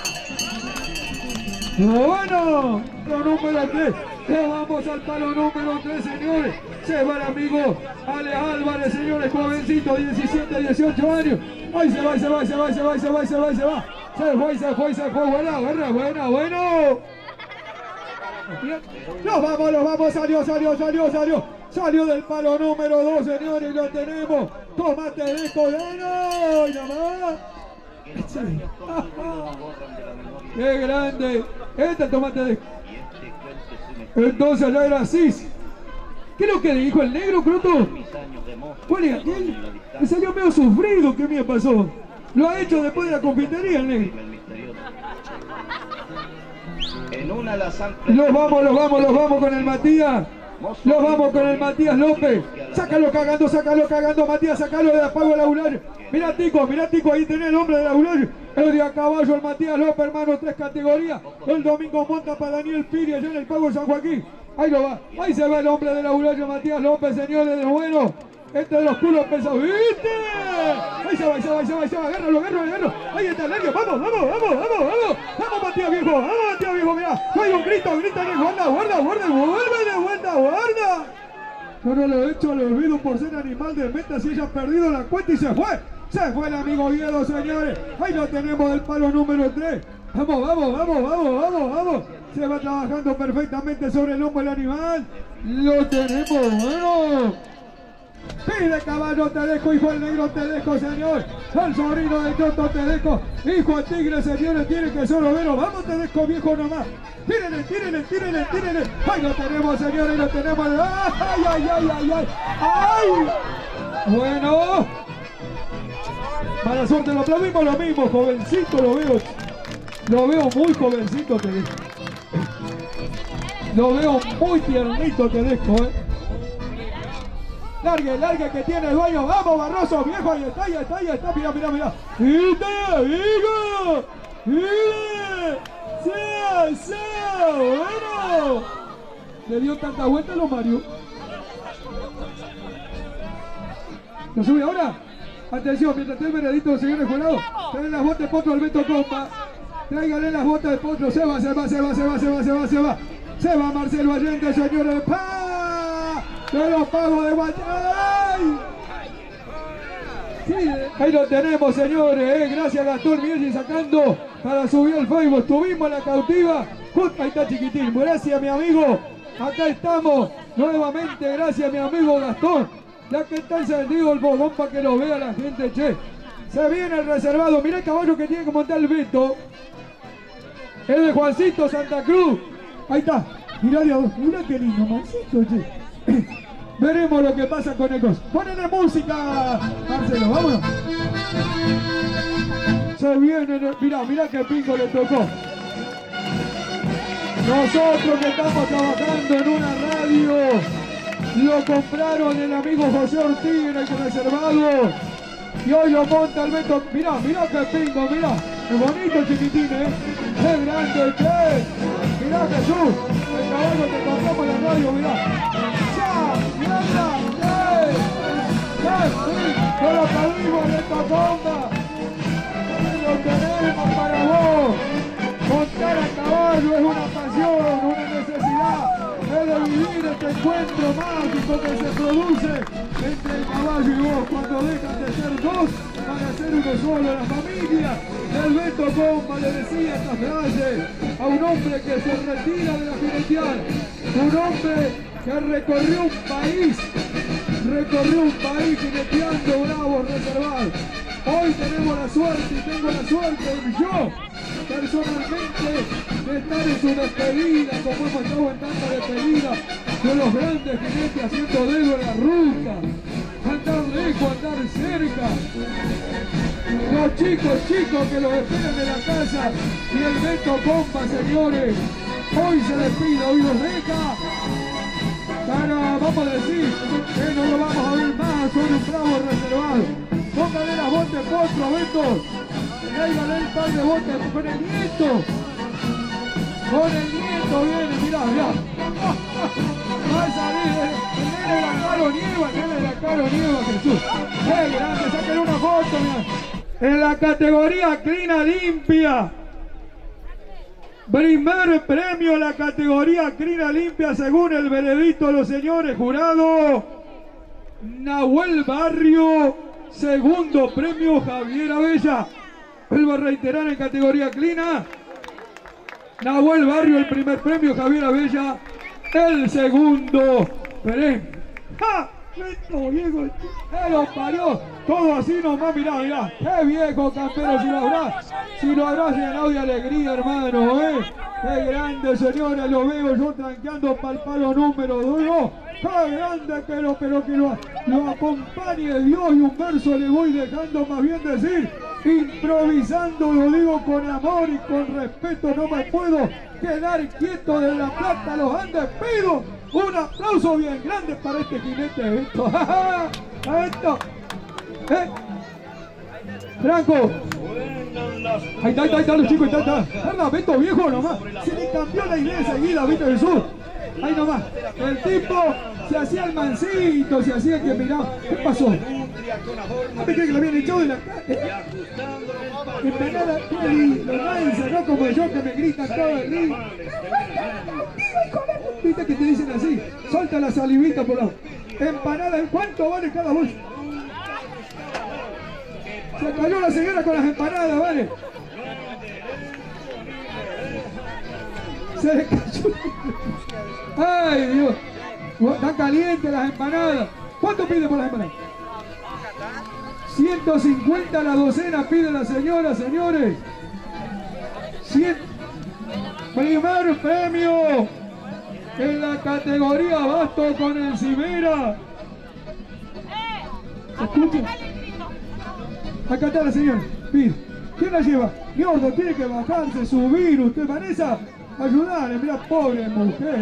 Bueno, lo número 3. Le vamos al palo número 3, señores. Se va el amigo Ale Álvarez, señores, jovencito, 17, 18 años. Ahí se va. Se fue, buena. Nos vamos, salió del palo número 2, señores, y lo tenemos. Tomate de Codano, y nomás. ¡Qué grande! Este tomate de... Entonces ya era así. ¿Qué es lo que dijo el negro, Croto? ¿Cuál es aquel? Me salió medio sufrido, ¿qué me pasó? Lo ha hecho después de la confitería el negro. Los vamos con el Matías. Los vamos con el Matías López. Sácalo cagando, Matías, sácalo de apago el aulario. Mirá Tico, ahí tenés el hombre del aulario. El de a caballo, el Matías López, hermano, 3 categorías. El domingo monta para Daniel Piri allá en el Pago de San Joaquín. Ahí lo va, ahí se ve el hombre del aulario, Matías López, señores, de bueno. Este de los culos pesados, ¿viste? Ahí se va, agárralo. Ahí está el nervio, vamos. Vamos, Matías viejo, mirá. Hay un grito, guarda. Yo no lo he hecho al olvido por ser animal de meta, si ella ha perdido la cuenta y se fue. Se fue el amigo Viedo, señores. Ahí lo tenemos del palo número 3. Vamos. Se va trabajando perfectamente sobre el hombro del animal. Lo tenemos, bueno. Pide caballo, te dejo, hijo del negro, te dejo, señor. El sobrino de Choto, te dejo. Hijo del tigre, señores, tiene que solo verlo. Vamos, te dejo, viejo nomás. Tírenle. Ahí lo tenemos, señores, lo tenemos. ¡Ay! Bueno. Mala suerte, lo aplaudimos lo mismo, jovencito, lo veo muy jovencito, te dejo. Lo veo muy tiernito, te dejo, Largue, que tiene el dueño. Vamos, Barroso, viejo, ahí está, mira. ¡Sea! Bueno. Le dio tanta vuelta a los Mario. ¿Lo sube ahora? Atención, mientras esté el veredito, señores jurados, traen las botas de potro al Beto Compa. Tráiganle las botas de potro, se va. Se va Marcelo Allende, señores. ¡Pah! De los pagos de Guayay. Sí, ahí lo tenemos, señores. Gracias, Gastón Miguel, sacando para subir al Facebook. Tuvimos la cautiva. Ahí está chiquitín. Gracias, mi amigo. Acá estamos nuevamente. Gracias, mi amigo Gastón. Ya que está encendido el fogón para que lo vea la gente, che. Se viene el reservado. Mirá el caballo que tiene que montar el Beto. Es de Juancito Santa Cruz. Ahí está. Mirá qué lindo, mancito, che. Veremos lo que pasa con el cos. Ponele música, Marcelo, vámonos. Se viene, mirá qué pingo le tocó. Nosotros que estamos trabajando en una radio, lo compraron el amigo José Ortiz en el reservado. Y hoy lo monta el Beto. Mirá qué pingo, mirá. Es bonito, chiquitín, Es grande, che. Mirá, Jesús. El caballo que compramos en la radio, mirá. ¡No lo pedimos de esta bomba! ¡Lo tenemos para vos! Montar a caballo es una pasión, una necesidad, es de vivir este encuentro mágico que se produce entre el caballo y vos cuando dejan de ser dos para ser uno solo. La familia del Beto Comba le decía esta frase a un hombre que se retira de la jineteada, un hombre que recorrió un país jineteando bravos reservados. Hoy tenemos la suerte y tengo la suerte yo personalmente de estar en su despedida, como hemos estado en tanta despedida de los grandes jinetes haciendo dedo en la ruta, andar lejos, andar cerca, los chicos que los esperan en la casa y el Beto Comba, señores, hoy se despide, hoy los deja. Para, vamos a decir, que no lo vamos a ver más, son un bravo reservado. Póngale las botes potro, Beto. Tráigale el par de botes con el nieto. Con el nieto viene, mirá. Va a salir el nene de la Caro Nieva, Jesús. ¡Qué grande! Saquen una foto, mirá. En la categoría Crina Limpia. Primer premio en la categoría Crina Limpia según el veredicto de los señores jurados. Nahuel Barrio. Segundo premio Javier Abella. Vuelvo a reiterar en categoría Crina. Nahuel Barrio el primer premio, Javier Abella el segundo premio. ¡Ja! Esto viejo, lo parió. Todo así nomás, mirá. Qué viejo campero, si lo habrás llenado de alegría, hermano, Qué grande, señores, lo veo yo tranqueando para el palo número 2. Qué grande pero que lo acompañe Dios, y un verso le voy dejando, más bien decir, improvisando, lo digo con amor y con respeto, no me puedo quedar quieto. De La Plata los han despedido. Un aplauso bien grande para este jinete, Beto. Esto. Franco. Ahí está los chicos, está. Beto viejo nomás. Se le cambió la idea enseguida, Beto del Sur. Ahí nomás. El tipo se hacía el mancito, se hacía que miraba. ¿Qué pasó? ¿No me cree que lo habían echado de la calle? Empanada, qué lindo, mansa, no como yo que me gritan todo el día. Viste que te dicen así, solta la salivita por la empanada. ¿Cuánto vale cada bolsa? Se cayó la señora con las empanadas, vale. Se le cayó. Ay, Dios. Están calientes las empanadas. ¿Cuánto pide por las empanadas? 150 la docena pide la señora, señores. 100. Primer premio en la categoría Basto con encimera. ¿Se escucha? Acá está la señora. Pide. ¿Quién la lleva? Gordo, tiene que bajarse, subir. Usted, Vanessa, ayudarle. Mirá, pobre mujer.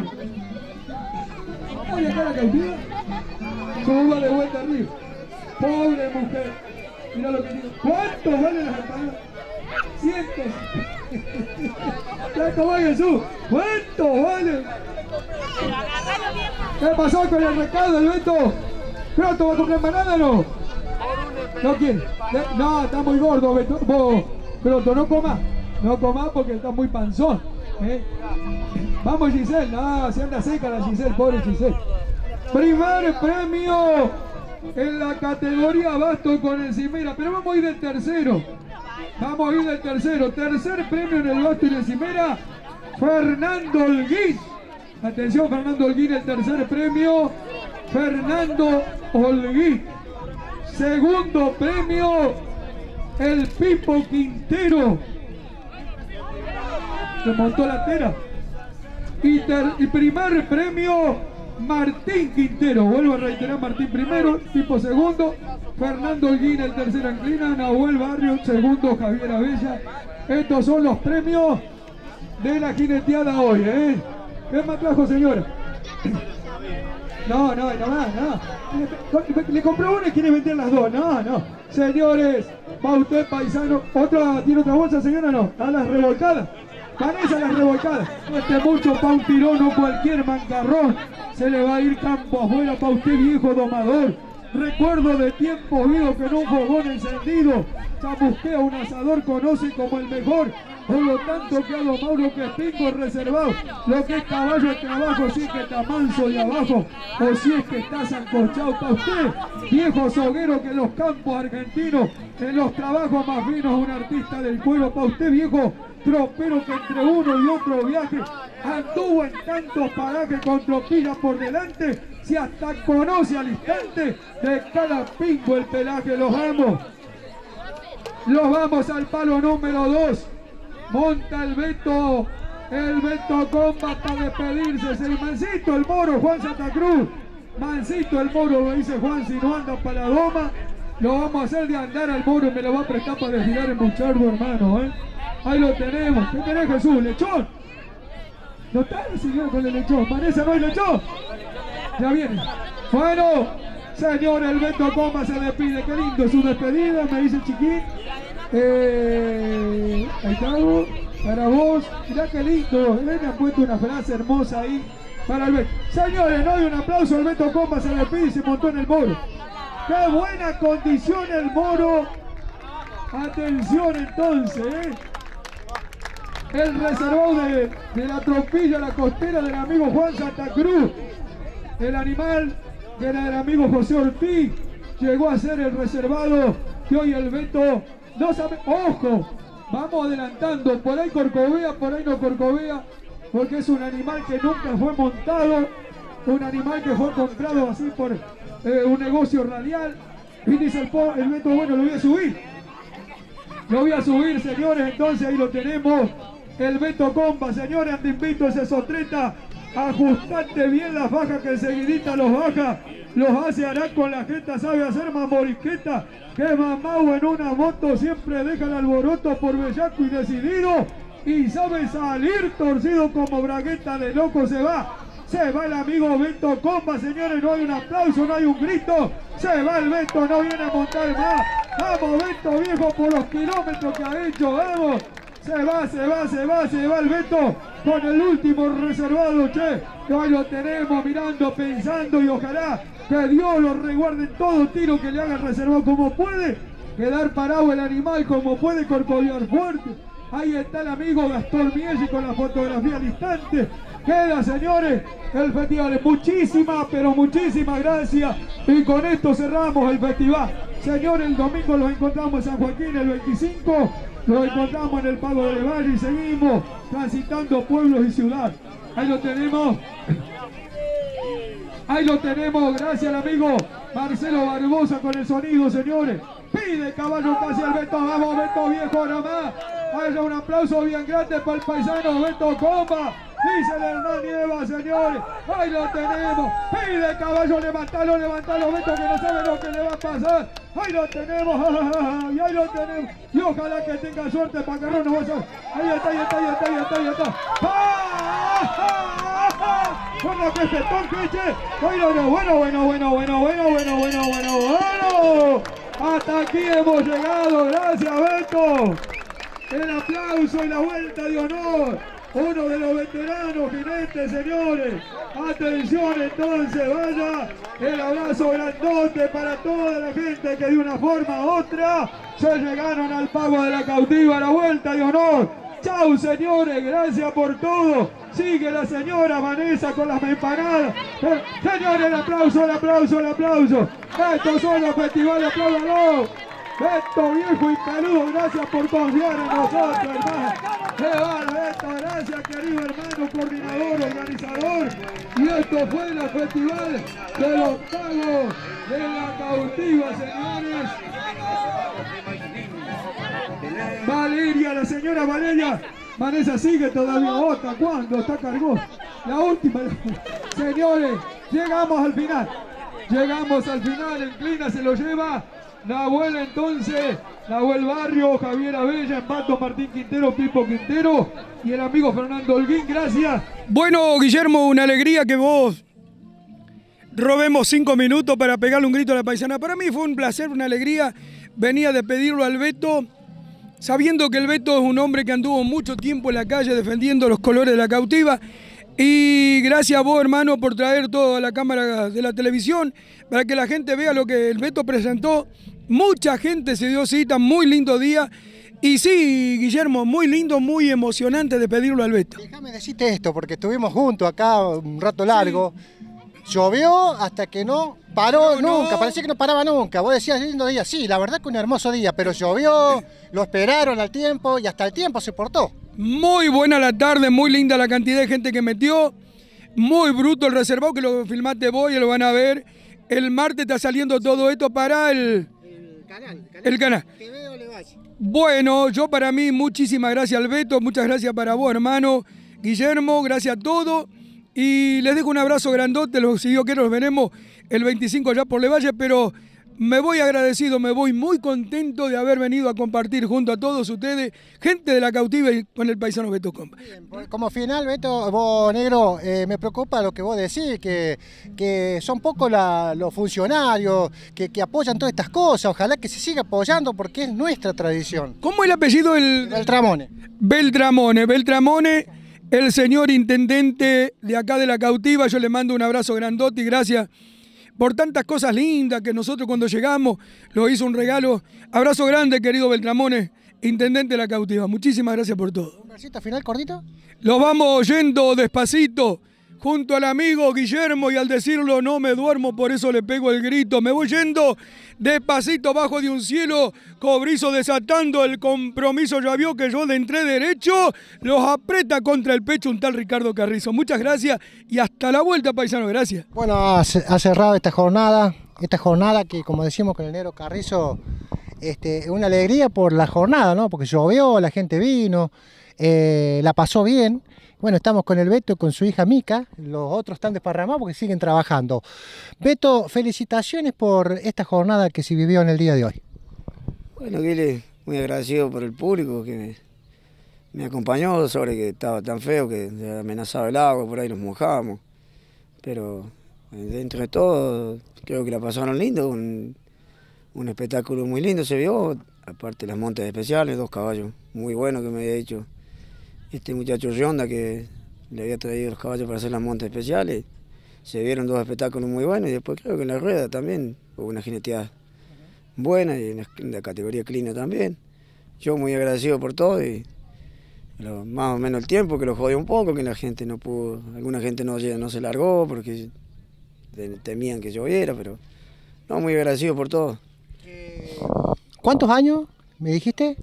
Oye, acá la caipira. Suba de vuelta arriba. Pobre mujer. Mirá lo que digo. ¿Cuánto valen las empanadas? 100. ¿Cuánto vale, Jesús? ¿Cuánto vale? ¿Qué pasó con el recado del Beto? ¿Pronto va a comprar empanada o no? ¿No quiere? No, está muy gordo, Beto. Pronto, no coma. No coma porque está muy panzón. Vamos, Giselle. No, se anda seca la Giselle, pobre Giselle. Primer premio en la categoría Basto con encimera. Pero vamos a ir del tercero. Tercer premio en el Basto y encimera, Fernando Holguín. Atención, Fernando Holguín, el tercer premio. Fernando Holguín. Segundo premio, el Pipo Quintero. Se montó la tera. Y primer premio, Martín Quintero. Vuelvo a reiterar, Martín primero, Pipo segundo, Fernando Holguín el tercero en Crina, Nahuel Barrio segundo, Javier Abella. Estos son los premios de la jineteada hoy, ¿Qué más trajo, señora? No. Le compró una y quiere vender las dos. No. Señores, va usted, paisano. ¿Tiene otra bolsa, señora? No. A las revolcadas. Vanessa, las revolcadas. No esté mucho pa' un tirón o cualquier mancarrón. Se le va a ir campo afuera pa' usted, viejo domador. Recuerdo de tiempos vivos que en un fogón encendido chamusquea un asador, conoce como el mejor. por lo tanto que a lo Mauro que Pingo reservado, lo que es caballo de trabajo, si es que está manso de abajo, o si es que está sancochado para usted, viejo soguero que en los campos argentinos, en los trabajos más finos, un artista del pueblo, para usted viejo tropero que entre uno y otro viaje, anduvo en tantos parajes con tropillas por delante, si hasta conoce al instante de cada pingo el pelaje. Los vamos al palo número 2. Monta el Beto Comba para despedirse. Es el Mancito, el Moro, Juan Santa Cruz. Mancito el Moro, lo dice Juan, si no anda para la doma, lo vamos a hacer de andar al Moro y me lo va a prestar para desfilar en Buchardo, hermano, Ahí lo tenemos. ¿Qué tenés, Jesús? ¿Lechón? ¿No está el señor con el lechón? Vanessa, ¿no hay lechón? Ya viene. Bueno, señor, el Beto Comba se despide. Qué lindo su despedida, me dice Chiquín. Ahí está, para vos. Mirá qué lindo. Él me ha puesto una frase hermosa ahí para el Beto. Señores, no hay un aplauso. El Beto Comba se despide y se montó en el Moro. Qué buena condición el Moro. Atención entonces, el reservado de la trompilla, la costera del amigo Juan Santa Cruz. El animal que era del amigo José Ortiz llegó a ser el reservado que hoy el Beto no sabe. ¡Ojo! Vamos adelantando, por ahí corcovea, por ahí no corcovea, porque es un animal que nunca fue montado, un animal que fue comprado así por un negocio radial. Y dice el Beto, bueno, lo voy a subir. Lo voy a subir, señores, entonces ahí lo tenemos. El Beto Comba, señores, te invito a ese sotreta, ajustate bien las bajas que enseguidita los baja, los hace hará con la jeta, sabe hacer más morisqueta, que mamau en una moto siempre deja el alboroto por bellaco y decidido, y sabe salir torcido como bragueta de loco. Se va el amigo Beto Comba, señores, no hay un aplauso, no hay un grito, se va el Beto, no viene a montar más. Vamos Beto viejo por los kilómetros que ha hecho, vamos. Se va el Beto con el último reservado, che. Que hoy lo tenemos mirando, pensando y ojalá que Dios lo resguarde en todo tiro que le haga el reservado como puede. Quedar parado el animal como puede, corcoviar fuerte. Ahí está el amigo Gastón Miesi con la fotografía al instante. Queda, señores, el festival. Muchísimas, pero muchísimas gracias. Y con esto cerramos el festival. Señores, el domingo los encontramos en San Joaquín, el 25. Los encontramos en el Pago de Valle y seguimos transitando pueblos y ciudad. Ahí lo tenemos. Ahí lo tenemos. Gracias al amigo Marcelo Barbosa con el sonido, señores. Pide caballo casi al Beto. Vamos, Beto viejo nomás. Haya un aplauso bien grande para el paisano Beto Comba. Dice el Hernán Nieva, señores. Ahí lo tenemos. Pide caballo, levantalo, Beto, que no sabe lo que le va a pasar. Ahí lo tenemos. Y ahí lo tenemos. Y ojalá que tenga suerte para que no nos vaya. Ahí está. Bueno, que se toque, che. Bueno. Hasta aquí hemos llegado. Gracias, Beto. El aplauso y la vuelta de honor. Uno de los veteranos jinetes, señores. Atención entonces, vaya el abrazo grandote para toda la gente que de una forma u otra se llegaron al Pago de la Cautiva, la vuelta de honor. Chau, señores, gracias por todo. Sigue la señora Vanessa con las empanadas. Señores, el aplauso. Estos son los festivales, apláudalo. Beto viejo y peludo, gracias por confiar en nosotros, hermano. Beto, gracias querido hermano, coordinador, organizador. Y esto fue el festival de los Pagos de la Cautiva, señores. Valeria, la señora Valeria. Vanessa sigue todavía, ¿hasta cuándo? Está cargó. La última. Señores, llegamos al final, Inclina se lo lleva. Nahuel entonces, Nahuel Barrio, Javier Abella, Empato, Martín Quintero, Pipo Quintero y el amigo Fernando Holguín, gracias. Bueno, Guillermo, una alegría que vos robemos 5 minutos para pegarle un grito a la paisana. Para mí fue un placer, una alegría. Venía de pedirlo al Beto, sabiendo que el Beto es un hombre que anduvo mucho tiempo en la calle defendiendo los colores de la Cautiva. Y gracias a vos, hermano, por traer todo a la cámara de la televisión para que la gente vea lo que el Beto presentó. Mucha gente se dio cita, muy lindo día. Y sí, Guillermo, muy lindo, muy emocionante despedirlo al Beto. Déjame decirte esto, porque estuvimos juntos acá un rato largo. Llovió hasta que no paró nunca, parecía que no paraba nunca. Vos decías, lindo día, sí, la verdad que un hermoso día, pero llovió, lo esperaron al tiempo y hasta el tiempo se portó. Muy buena la tarde, muy linda la cantidad de gente que metió. Muy bruto el reservado, que lo filmaste vos y lo van a ver. El martes está saliendo todo esto para el canal. Bueno, yo para mí, muchísimas gracias al Beto, muchas gracias para vos, hermano Guillermo, gracias a todos. Y les dejo un abrazo grandote, si Dios quiere los veremos el 25 allá por Levalle, pero me voy agradecido, me voy muy contento de haber venido a compartir junto a todos ustedes, gente de la Cautiva y con el paisano Beto Comba. Como final, Beto, vos, negro, me preocupa lo que vos decís, que son pocos los funcionarios que apoyan todas estas cosas. Ojalá que se siga apoyando porque es nuestra tradición. ¿Cómo es el apellido? Beltramone. Beltramone, el señor intendente de acá de la Cautiva. Yo le mando un abrazo grandote y gracias por tantas cosas lindas que nosotros cuando llegamos lo hizo un regalo. Abrazo grande, querido Beltramone, intendente de la Cautiva. Muchísimas gracias por todo. ¿Un versito final cortito? Los vamos yendo despacito junto al amigo Guillermo y al decirlo no me duermo, por eso le pego el grito. Me voy yendo despacito bajo de un cielo cobrizo, desatando el compromiso. Ya vio que yo le entré derecho, los aprieta contra el pecho un tal Ricardo Carrizo. Muchas gracias y hasta la vuelta, paisano. Gracias. Bueno, ha cerrado esta jornada que, como decimos con el negro Carrizo, es una alegría por la jornada, ¿no? Porque llovió, la gente vino, la pasó bien. Bueno, estamos con el Beto, con su hija Mica, los otros están desparramados porque siguen trabajando. Beto, felicitaciones por esta jornada que se vivió en el día de hoy. Bueno, Guile, muy agradecido por el público que me acompañó sobre que estaba tan feo que amenazaba el agua, por ahí nos mojábamos. Pero dentro de todo, creo que la pasaron lindo, un espectáculo muy lindo se vio, aparte las montas especiales, 2 caballos muy buenos que me había hecho este muchacho Rionda, que le había traído los caballos para hacer las montas especiales. Se vieron 2 espectáculos muy buenos y después creo que en la rueda también hubo una jineteada buena y en la categoría clina también. Yo muy agradecido por todo y más o menos el tiempo que lo jodió un poco, que la gente no pudo, alguna gente no se largó porque temían que lloviera, pero no, muy agradecido por todo. ¿Cuántos años me dijiste?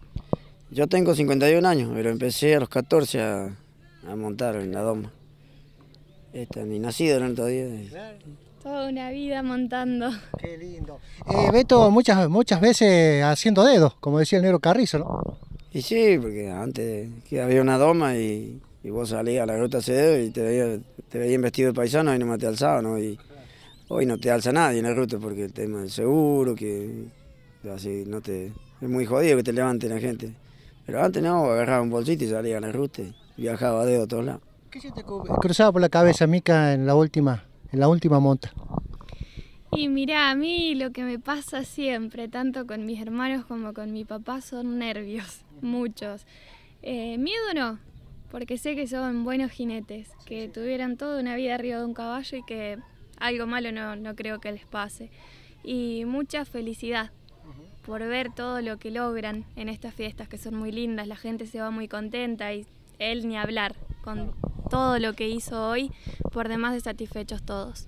Yo tengo 51 años, pero empecé a los 14 a montar en la doma. Ni nacido eran todavía. Toda una vida montando. Qué lindo. Beto, muchas veces haciendo dedos, como decía el negro Carrizo, ¿no? Y sí, porque antes que había una doma y vos salías a la ruta a hacer dedo y te veían vestido de paisano y no te alzaban, ¿no? Y hoy no te alza nadie en la ruta porque el tema del seguro, que así no te... Es muy jodido que te levanten la gente. Pero antes no, agarraba un bolsito y salía a la ruta y viajaba a dedo a todos lados. ¿Qué se te cruzaba por la cabeza, Mica, en la última monta? Y mirá, a mí lo que me pasa siempre, tanto con mis hermanos como con mi papá, son nervios, muchos. Miedo no, porque sé que son buenos jinetes, que tuvieran toda una vida arriba de un caballo y que algo malo no creo que les pase. Y mucha felicidad por ver todo lo que logran en estas fiestas, que son muy lindas, la gente se va muy contenta y él ni hablar, con todo lo que hizo hoy, por demás de satisfechos todos.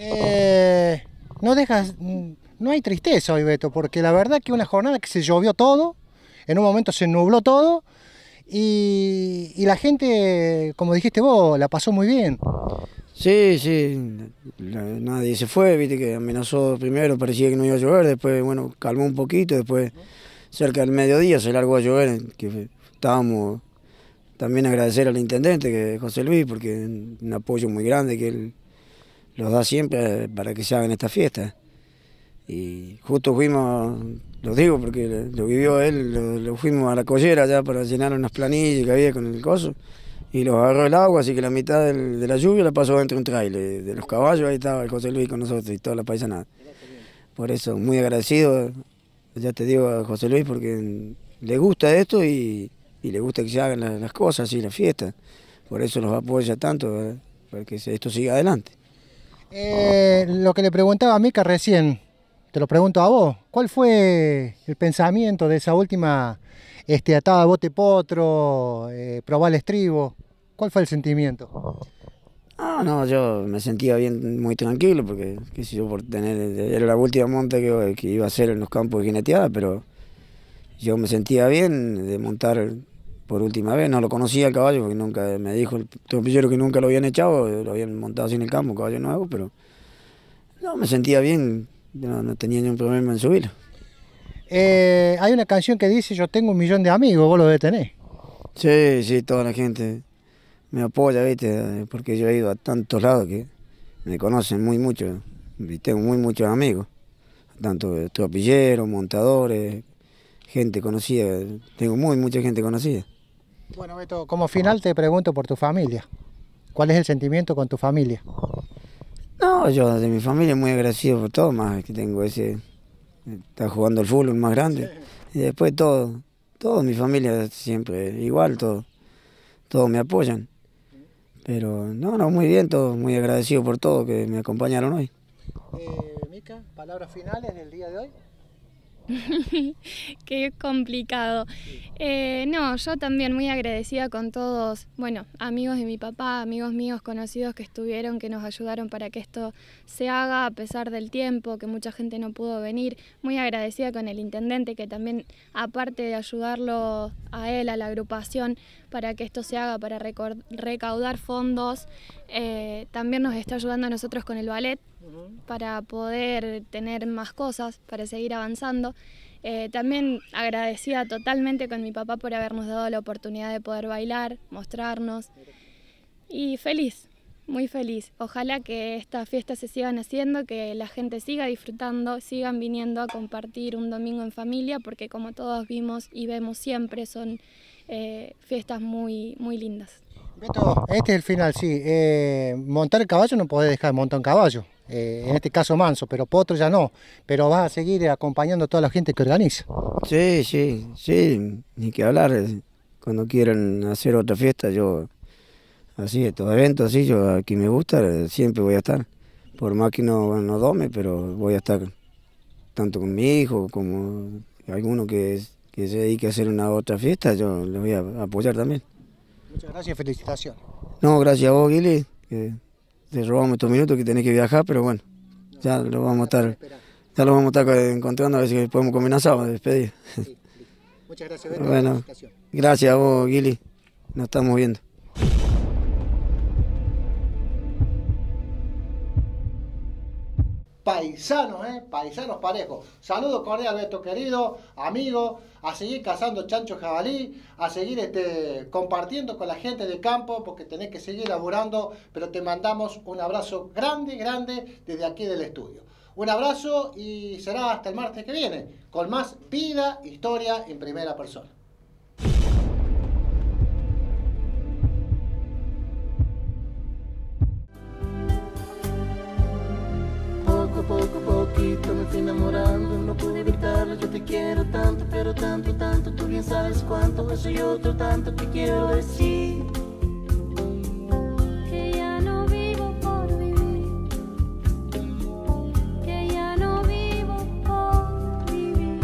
No hay tristeza hoy, Beto, porque la verdad que una jornada que se llovió todo, en un momento se nubló todo y la gente, como dijiste vos, la pasó muy bien. Sí, nadie se fue, viste que amenazó primero, parecía que no iba a llover, después, bueno, calmó un poquito, después cerca del mediodía se largó a llover, que estábamos también agradecer al intendente, que es José Luis, porque es un apoyo muy grande que él los da siempre para que se hagan estas fiestas. Y justo fuimos, lo digo porque lo vivió él, lo fuimos a la collera ya para llenar unas planillas que había con el coso. Y los agarró el agua, así que la mitad de la lluvia la pasó dentro de un trailer. De los caballos, ahí estaba el José Luis con nosotros y toda la paisanada. Por eso, muy agradecido, ya te digo, a José Luis, porque le gusta esto y le gusta que se hagan las cosas y las fiestas. Por eso los apoya tanto, para que esto siga adelante. Lo que le preguntaba a Mica recién, te lo pregunto a vos. ¿Cuál fue el pensamiento de esa última ataba bote potro, probar el estribo. ¿Cuál fue el sentimiento? No, yo me sentía bien, muy tranquilo, porque qué sé yo, por tener, era la última monta que iba a hacer en los campos de jineteada, pero yo me sentía bien de montar por última vez. No lo conocía el caballo, porque nunca me dijo el tropillero que nunca lo habían echado, lo habían montado así en el campo, un caballo nuevo, pero no, me sentía bien, no tenía ningún problema en subirlo. Hay una canción que dice: yo tengo 1 millón de amigos, vos lo debes tener. Sí, toda la gente me apoya, ¿viste? Porque yo he ido a tantos lados que me conocen muy mucho, y tengo muchos amigos, tanto tropilleros, montadores, gente conocida, tengo mucha gente conocida. Bueno, Beto, como final te pregunto por tu familia. ¿Cuál es el sentimiento con tu familia? No, yo de mi familia muy agradecido por todo, más que tengo ese, está jugando el fútbol más grande. Sí. Y después todo mi familia siempre igual, todos me apoyan. Pero no, muy bien, todos muy agradecido por todo que me acompañaron hoy. Mica, palabras finales del día de hoy. Qué complicado. No, yo también muy agradecida con todos, bueno, amigos de mi papá, amigos míos conocidos que estuvieron, que nos ayudaron para que esto se haga a pesar del tiempo, que mucha gente no pudo venir. Muy agradecida con el intendente, que también, aparte de ayudarlo a él, a la agrupación, para que esto se haga, para recaudar fondos, también nos está ayudando a nosotros con el ballet, para poder tener más cosas, para seguir avanzando. También agradecida totalmente con mi papá por habernos dado la oportunidad de poder bailar, mostrarnos, y feliz, muy feliz. Ojalá que estas fiestas se sigan haciendo, que la gente siga disfrutando, sigan viniendo a compartir un domingo en familia, porque como todos vimos y vemos siempre, son fiestas muy lindas. Beto, este es el final, sí. Montar el caballo no podés dejar de montar un caballo. En este caso manso, pero potro ya no. Pero vas a seguir acompañando a toda la gente que organiza. Sí, ni que hablar. Cuando quieran hacer otra fiesta, yo, así, estos eventos así, yo aquí me gusta, siempre voy a estar. Por más que no dome, pero voy a estar tanto con mi hijo como alguno que se dedique a hacer una otra fiesta, yo le voy a apoyar también. Muchas gracias y felicitaciones. No, gracias a vos, Guili, que te robamos estos minutos que tenés que viajar, pero bueno, ya lo vamos a estar encontrando, a ver si podemos comer un asado, despedir. Sí. Muchas gracias, Beto. Bueno, gracias a vos, Guili, nos estamos viendo. Paisanos parejos. Saludo cordial, Beto querido, amigo, a seguir cazando chancho jabalí, a seguir compartiendo con la gente del campo, porque tenés que seguir laburando, pero te mandamos un abrazo grande desde aquí del estudio. Un abrazo y será hasta el martes que viene, con más vida, historia en primera persona. Poquito me fui enamorando, no pude evitarlo, yo te quiero tanto, pero tanto, tú bien sabes cuánto, eso y otro tanto que quiero decir. Que ya no vivo por vivir, que ya no vivo por vivir.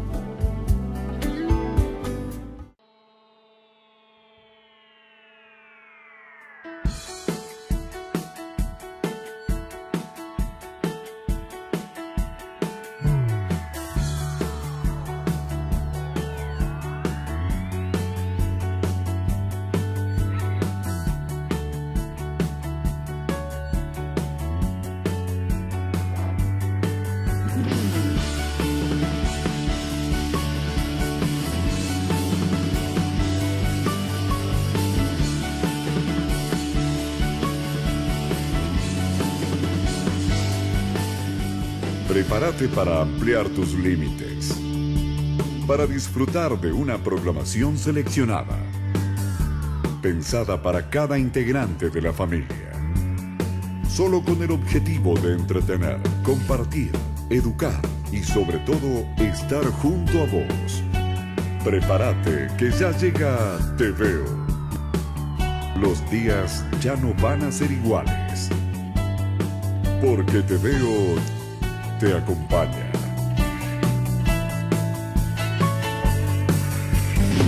Prepárate para ampliar tus límites, para disfrutar de una programación seleccionada, pensada para cada integrante de la familia, solo con el objetivo de entretener, compartir, educar y sobre todo estar junto a vos. Prepárate que ya llega Te Veo. Los días ya no van a ser iguales, porque Te Veo te acompaña.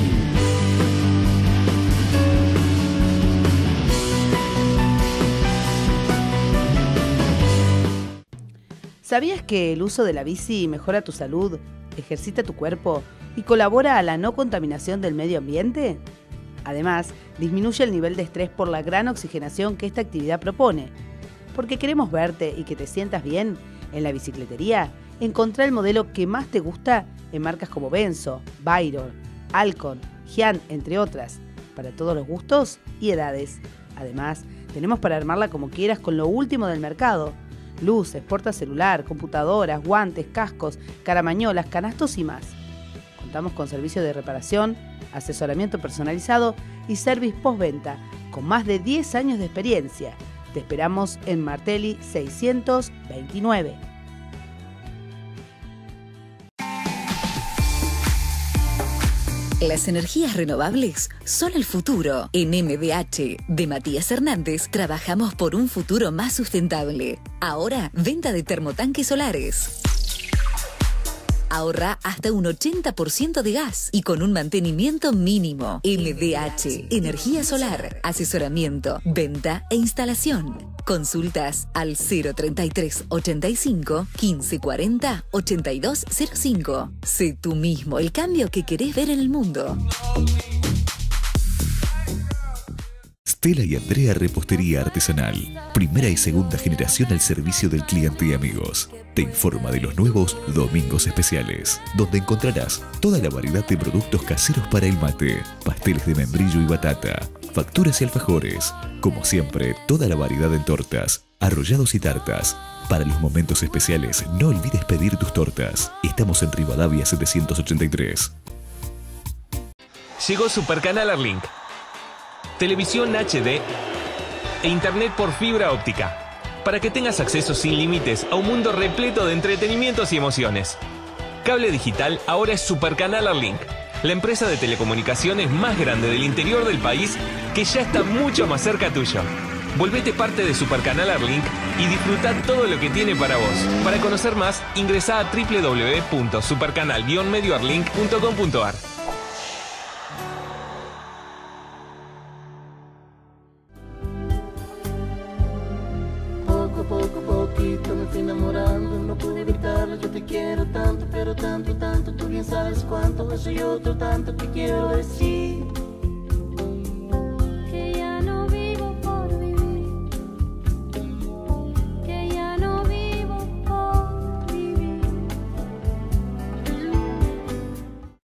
¿Sabías que el uso de la bici mejora tu salud, ejercita tu cuerpo y colabora a la no contaminación del medio ambiente? Además, disminuye el nivel de estrés por la gran oxigenación que esta actividad propone. Porque queremos verte y que te sientas bien, en la bicicletería, encontrá el modelo que más te gusta en marcas como Benzo, Byron, Alcon, Giant, entre otras, para todos los gustos y edades. Además, tenemos para armarla como quieras con lo último del mercado. Luces, portacelular, computadoras, guantes, cascos, caramañolas, canastos y más. Contamos con servicio de reparación, asesoramiento personalizado y service postventa, con más de 10 años de experiencia. Te esperamos en Martelli 629. Las energías renovables son el futuro. En MDH de Matías Hernández trabajamos por un futuro más sustentable. Ahora, venta de termotanques solares. Ahorra hasta un 80% de gas y con un mantenimiento mínimo. MDH, energía solar, asesoramiento, venta e instalación. Consultas al 033 85 15 40 82 05. Sé tú mismo el cambio que querés ver en el mundo. Stella y Andrea Repostería Artesanal. Primera y segunda generación al servicio del cliente y amigos. Te informa de los nuevos Domingos Especiales, donde encontrarás toda la variedad de productos caseros para el mate, pasteles de membrillo y batata, facturas y alfajores. Como siempre, toda la variedad en tortas, arrollados y tartas. Para los momentos especiales, no olvides pedir tus tortas. Estamos en Rivadavia 783. Llegó Supercanal Arlink. Televisión HD e internet por fibra óptica, para que tengas acceso sin límites a un mundo repleto de entretenimientos y emociones. Cable digital ahora es Supercanal Arlink, la empresa de telecomunicaciones más grande del interior del país que ya está mucho más cerca tuyo. Volvete parte de Supercanal Arlink y disfruta todo lo que tiene para vos. Para conocer más, ingresá a www.supercanal-medioarlink.com.ar. Poquito me fui enamorando, no pude evitarlo, yo te quiero tanto, pero tanto, tanto, tú bien sabes cuánto, eso y otro tanto que quiero decir.